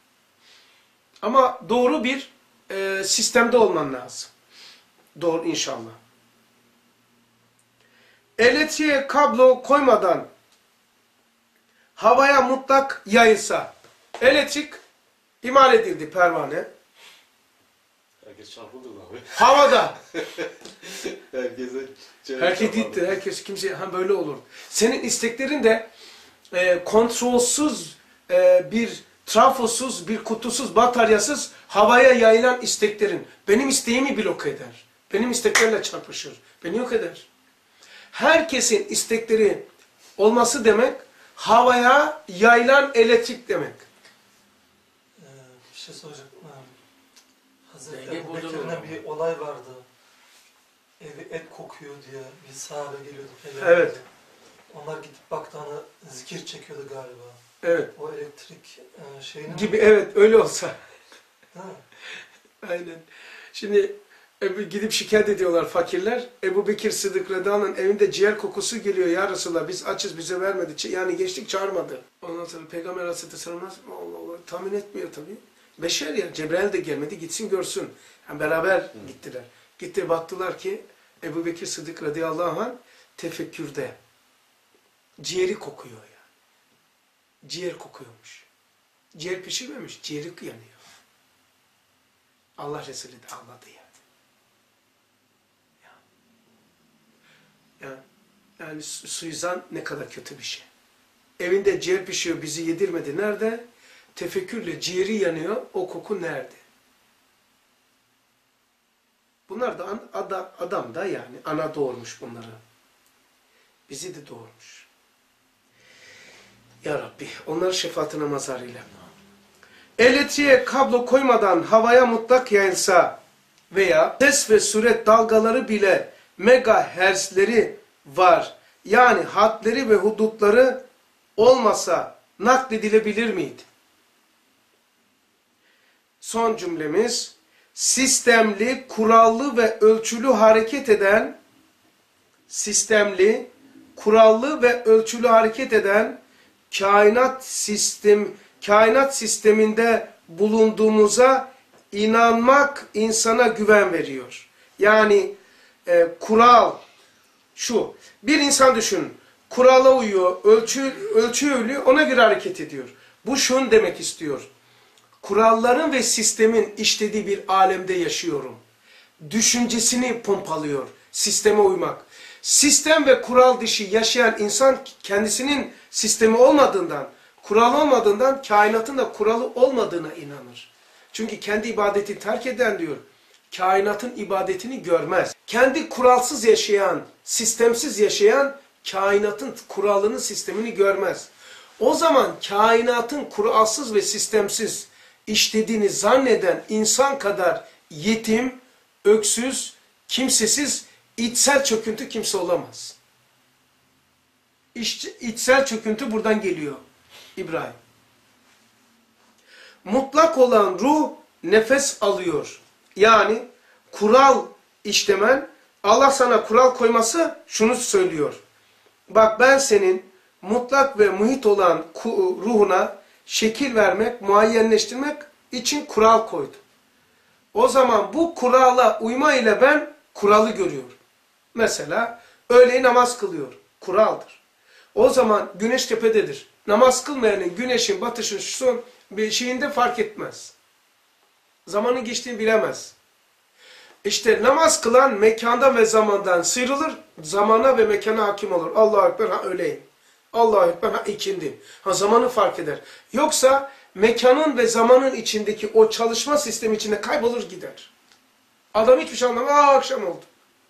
A: Ama doğru bir e, sistemde olman lazım. Doğru inşallah. Elektriğe kablo koymadan havaya mutlak yayılsa, elektrik imal edildi, pervane.
C: Herkes çarpıldı abi.
A: Havada.
C: Herkese
A: Herkes gitti, herkes kimse ha böyle olur. Senin isteklerin de e, kontrolsüz e, bir trafosuz, bir kutusuz, bataryasız havaya yayılan isteklerin benim isteğimi blok eder. Benim isteklerle çarpışır. Beni yok eder. Herkesin istekleri olması demek havaya yayılan elektrik demek.
D: Ee, bir şey soracağım. Ee, Hazreti
E: Denge
D: Ebu
E: bozulur
D: Bekir'in
E: ama.
D: bir olay vardı. Evi et kokuyor diye bir sahabe geliyordu.
A: Evet.
D: Onlar gidip baktı, hani zikir çekiyordu galiba.
A: Evet.
D: O elektrik e, şeyini...
A: Gibi, evet, öyle olsa.
D: Değil mi?
A: Aynen. Şimdi Ebu, gidip şikayet ediyorlar fakirler. Ebu Bekir Sıddık Radıyallahu anh evinde ciğer kokusu geliyor ya Resulallah, biz açız, bize vermedi. Yani geçtik, çağırmadı. Ondan sonra Peygamber Aleyhisselam Allah Allah tahmin etmiyor tabii. Beşer ya, Cebrail de gelmedi, gitsin görsün. Yani beraber Hı. gittiler. Gitti baktılar ki Ebu Bekir Sıddık Radıyallahu anh tefekkürde. Ciğeri kokuyor yani. Ciğer kokuyormuş. Ciğer pişirmemiş, ciğeri yanıyor. Allah Resulü de anladı yani. Yani, yani su suizan ne kadar kötü bir şey. Evinde ciğer pişiyor, bizi yedirmedi. Nerede? Tefekkürle ciğeri yanıyor, o koku nerede? Bunlar da adam, adam da yani ana doğurmuş bunları. Bizi de doğurmuş. Ya Rabbi, onları şefaatine mazhar eyle. Elektriğe kablo koymadan havaya mutlak yayılsa veya ses ve suret dalgaları bile megahertzleri var. Yani hadleri ve hudutları olmasa nakledilebilir miydi? Son cümlemiz, sistemli, kurallı ve ölçülü hareket eden, sistemli, kurallı ve ölçülü hareket eden kainat sistem, kainat sisteminde bulunduğumuza inanmak insana güven veriyor. Yani e, kural şu. Bir insan düşün. Kurala uyuyor, ölçü, ölçüye uyuyor, ona göre hareket ediyor. Bu şunu demek istiyor. Kuralların ve sistemin işlediği bir alemde yaşıyorum. Düşüncesini pompalıyor. Sisteme uymak. Sistem ve kural dışı yaşayan insan kendisinin sistemi olmadığından, kural olmadığından kainatın da kuralı olmadığına inanır. Çünkü kendi ibadetini terk eden diyor, kainatın ibadetini görmez. Kendi kuralsız yaşayan, sistemsiz yaşayan kainatın kuralını, sistemini görmez. O zaman kainatın kuralsız ve sistemsiz işlediğini zanneden insan kadar yetim, öksüz, kimsesiz, içsel çöküntü kimse olamaz. İç, içsel çöküntü buradan geliyor İbrahim. Mutlak olan ruh nefes alıyor. Yani kural işlemen, Allah sana kural koyması şunu söylüyor. Bak ben senin mutlak ve muhit olan ruhuna şekil vermek, muayyenleştirmek için kural koydum. O zaman bu kurala uyma ile ben kuralı görüyorum. Mesela öğleyi namaz kılıyor. Kuraldır. O zaman güneş tepededir. Namaz kılmayanın güneşin batışın şu son bir şeyinde fark etmez. Zamanın geçtiğini bilemez. İşte namaz kılan mekanda ve zamandan sıyrılır, zamana ve mekana hakim olur. Allahu Ekber, ha öğleyim. Allahu Ekber, ha ikindi. Ha zamanı fark eder. Yoksa mekanın ve zamanın içindeki o çalışma sistemi içinde kaybolur gider. Adam hiçbir şey anlamaz. Aa akşam oldu.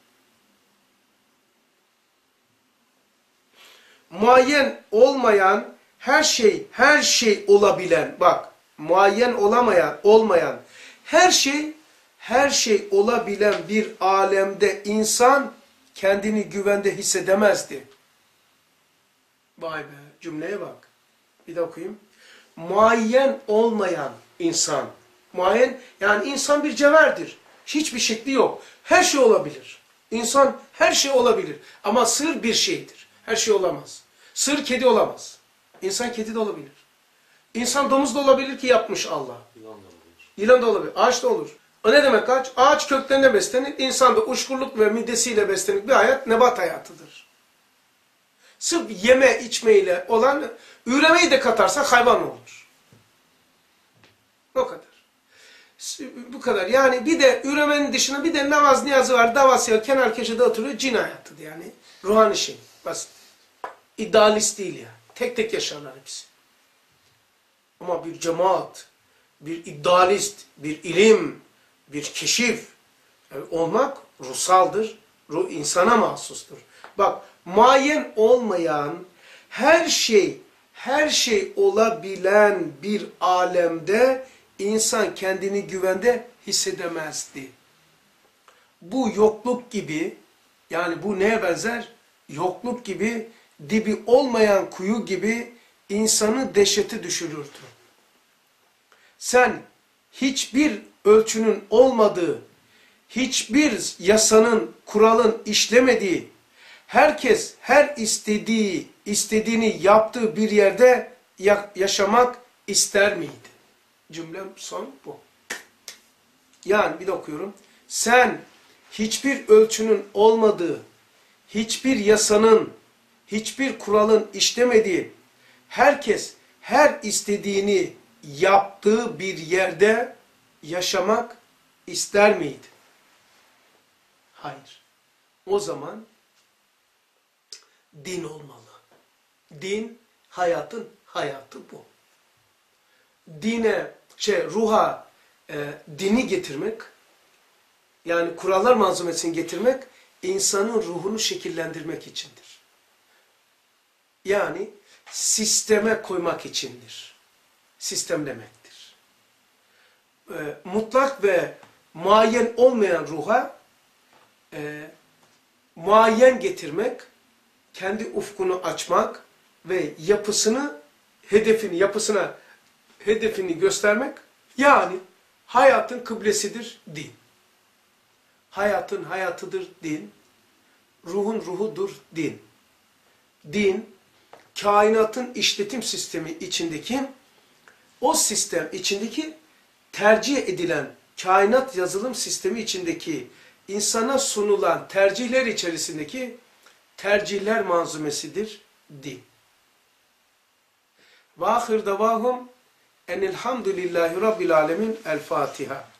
A: Muayyen olmayan her şey, her şey olabilen, bak muayyen olamayan, olmayan her şey, her şey olabilen bir alemde insan kendini güvende hissedemezdi. Vay be, cümleye bak. Bir de okuyayım. Muayyen olmayan insan. Muayyen, yani insan bir cevherdir. Hiçbir şekli yok. Her şey olabilir. İnsan her şey olabilir. Ama sır bir şeydir. Her şey olamaz. Sır kedi olamaz. İnsan kedi de olabilir. İnsan domuz da olabilir ki yapmış Allah.
C: Yılan da olabilir.
A: Yılan da olabilir. Ağaç da olur. O ne demek ağaç? Ağaç köklerine beslenir. İnsan da uçkurluk ve midesiyle beslenir. Bir hayat nebat hayatıdır. Sırf yeme içmeyle olan, üremeyi de katarsak hayvan olur. O kadar. Bu kadar. Yani bir de üremenin dışında bir de namaz niyazı var. Davası yok. Kenar köşede oturuyor. Cin hayatıdır yani. Ruhani şey. Basit. İdealist değil ya. Tek tek yaşarlar hepsi. Ama bir cemaat, bir idealist, bir ilim, bir keşif yani olmak ruhsaldır. Ruh insana mahsustur. Bak muayyen olmayan her şey, her şey olabilen bir alemde insan kendini güvende hissedemezdi. Bu yokluk gibi, yani bu neye benzer? Yokluk gibi, dibi olmayan kuyu gibi insanı dehşete düşürürdü. Sen hiçbir ölçünün olmadığı, hiçbir yasanın, kuralın işlemediği, herkes her istediği, istediğini yaptığı bir yerde yaşamak ister miydi? Cümlem son bu. Yani bir de okuyorum. Sen hiçbir ölçünün olmadığı, hiçbir yasanın, hiçbir kuralın işlemediği, herkes her istediğini yaptığı bir yerde yaşamak ister miydi? Hayır. O zaman din olmalı. Din, hayatın hayatı bu. Dine, şey, ruha e, dini getirmek, yani kurallar malzemesini getirmek, insanın ruhunu şekillendirmek içindir. Yani sisteme koymak içindir. Sistemlemektir. E, mutlak ve muayyen olmayan ruha e, muayyen getirmek, kendi ufkunu açmak ve yapısını, hedefini, yapısına hedefini göstermek, yani hayatın kıblesidir din. Hayatın hayatıdır din. Ruhun ruhudur din. Din, kainatın işletim sistemi içindeki, o sistem içindeki tercih edilen kainat yazılım sistemi içindeki insana sunulan tercihler içerisindeki tercihler manzumesidir din. Ve ahir davahum enilhamdülillahi rabbil alemin. El Fatiha.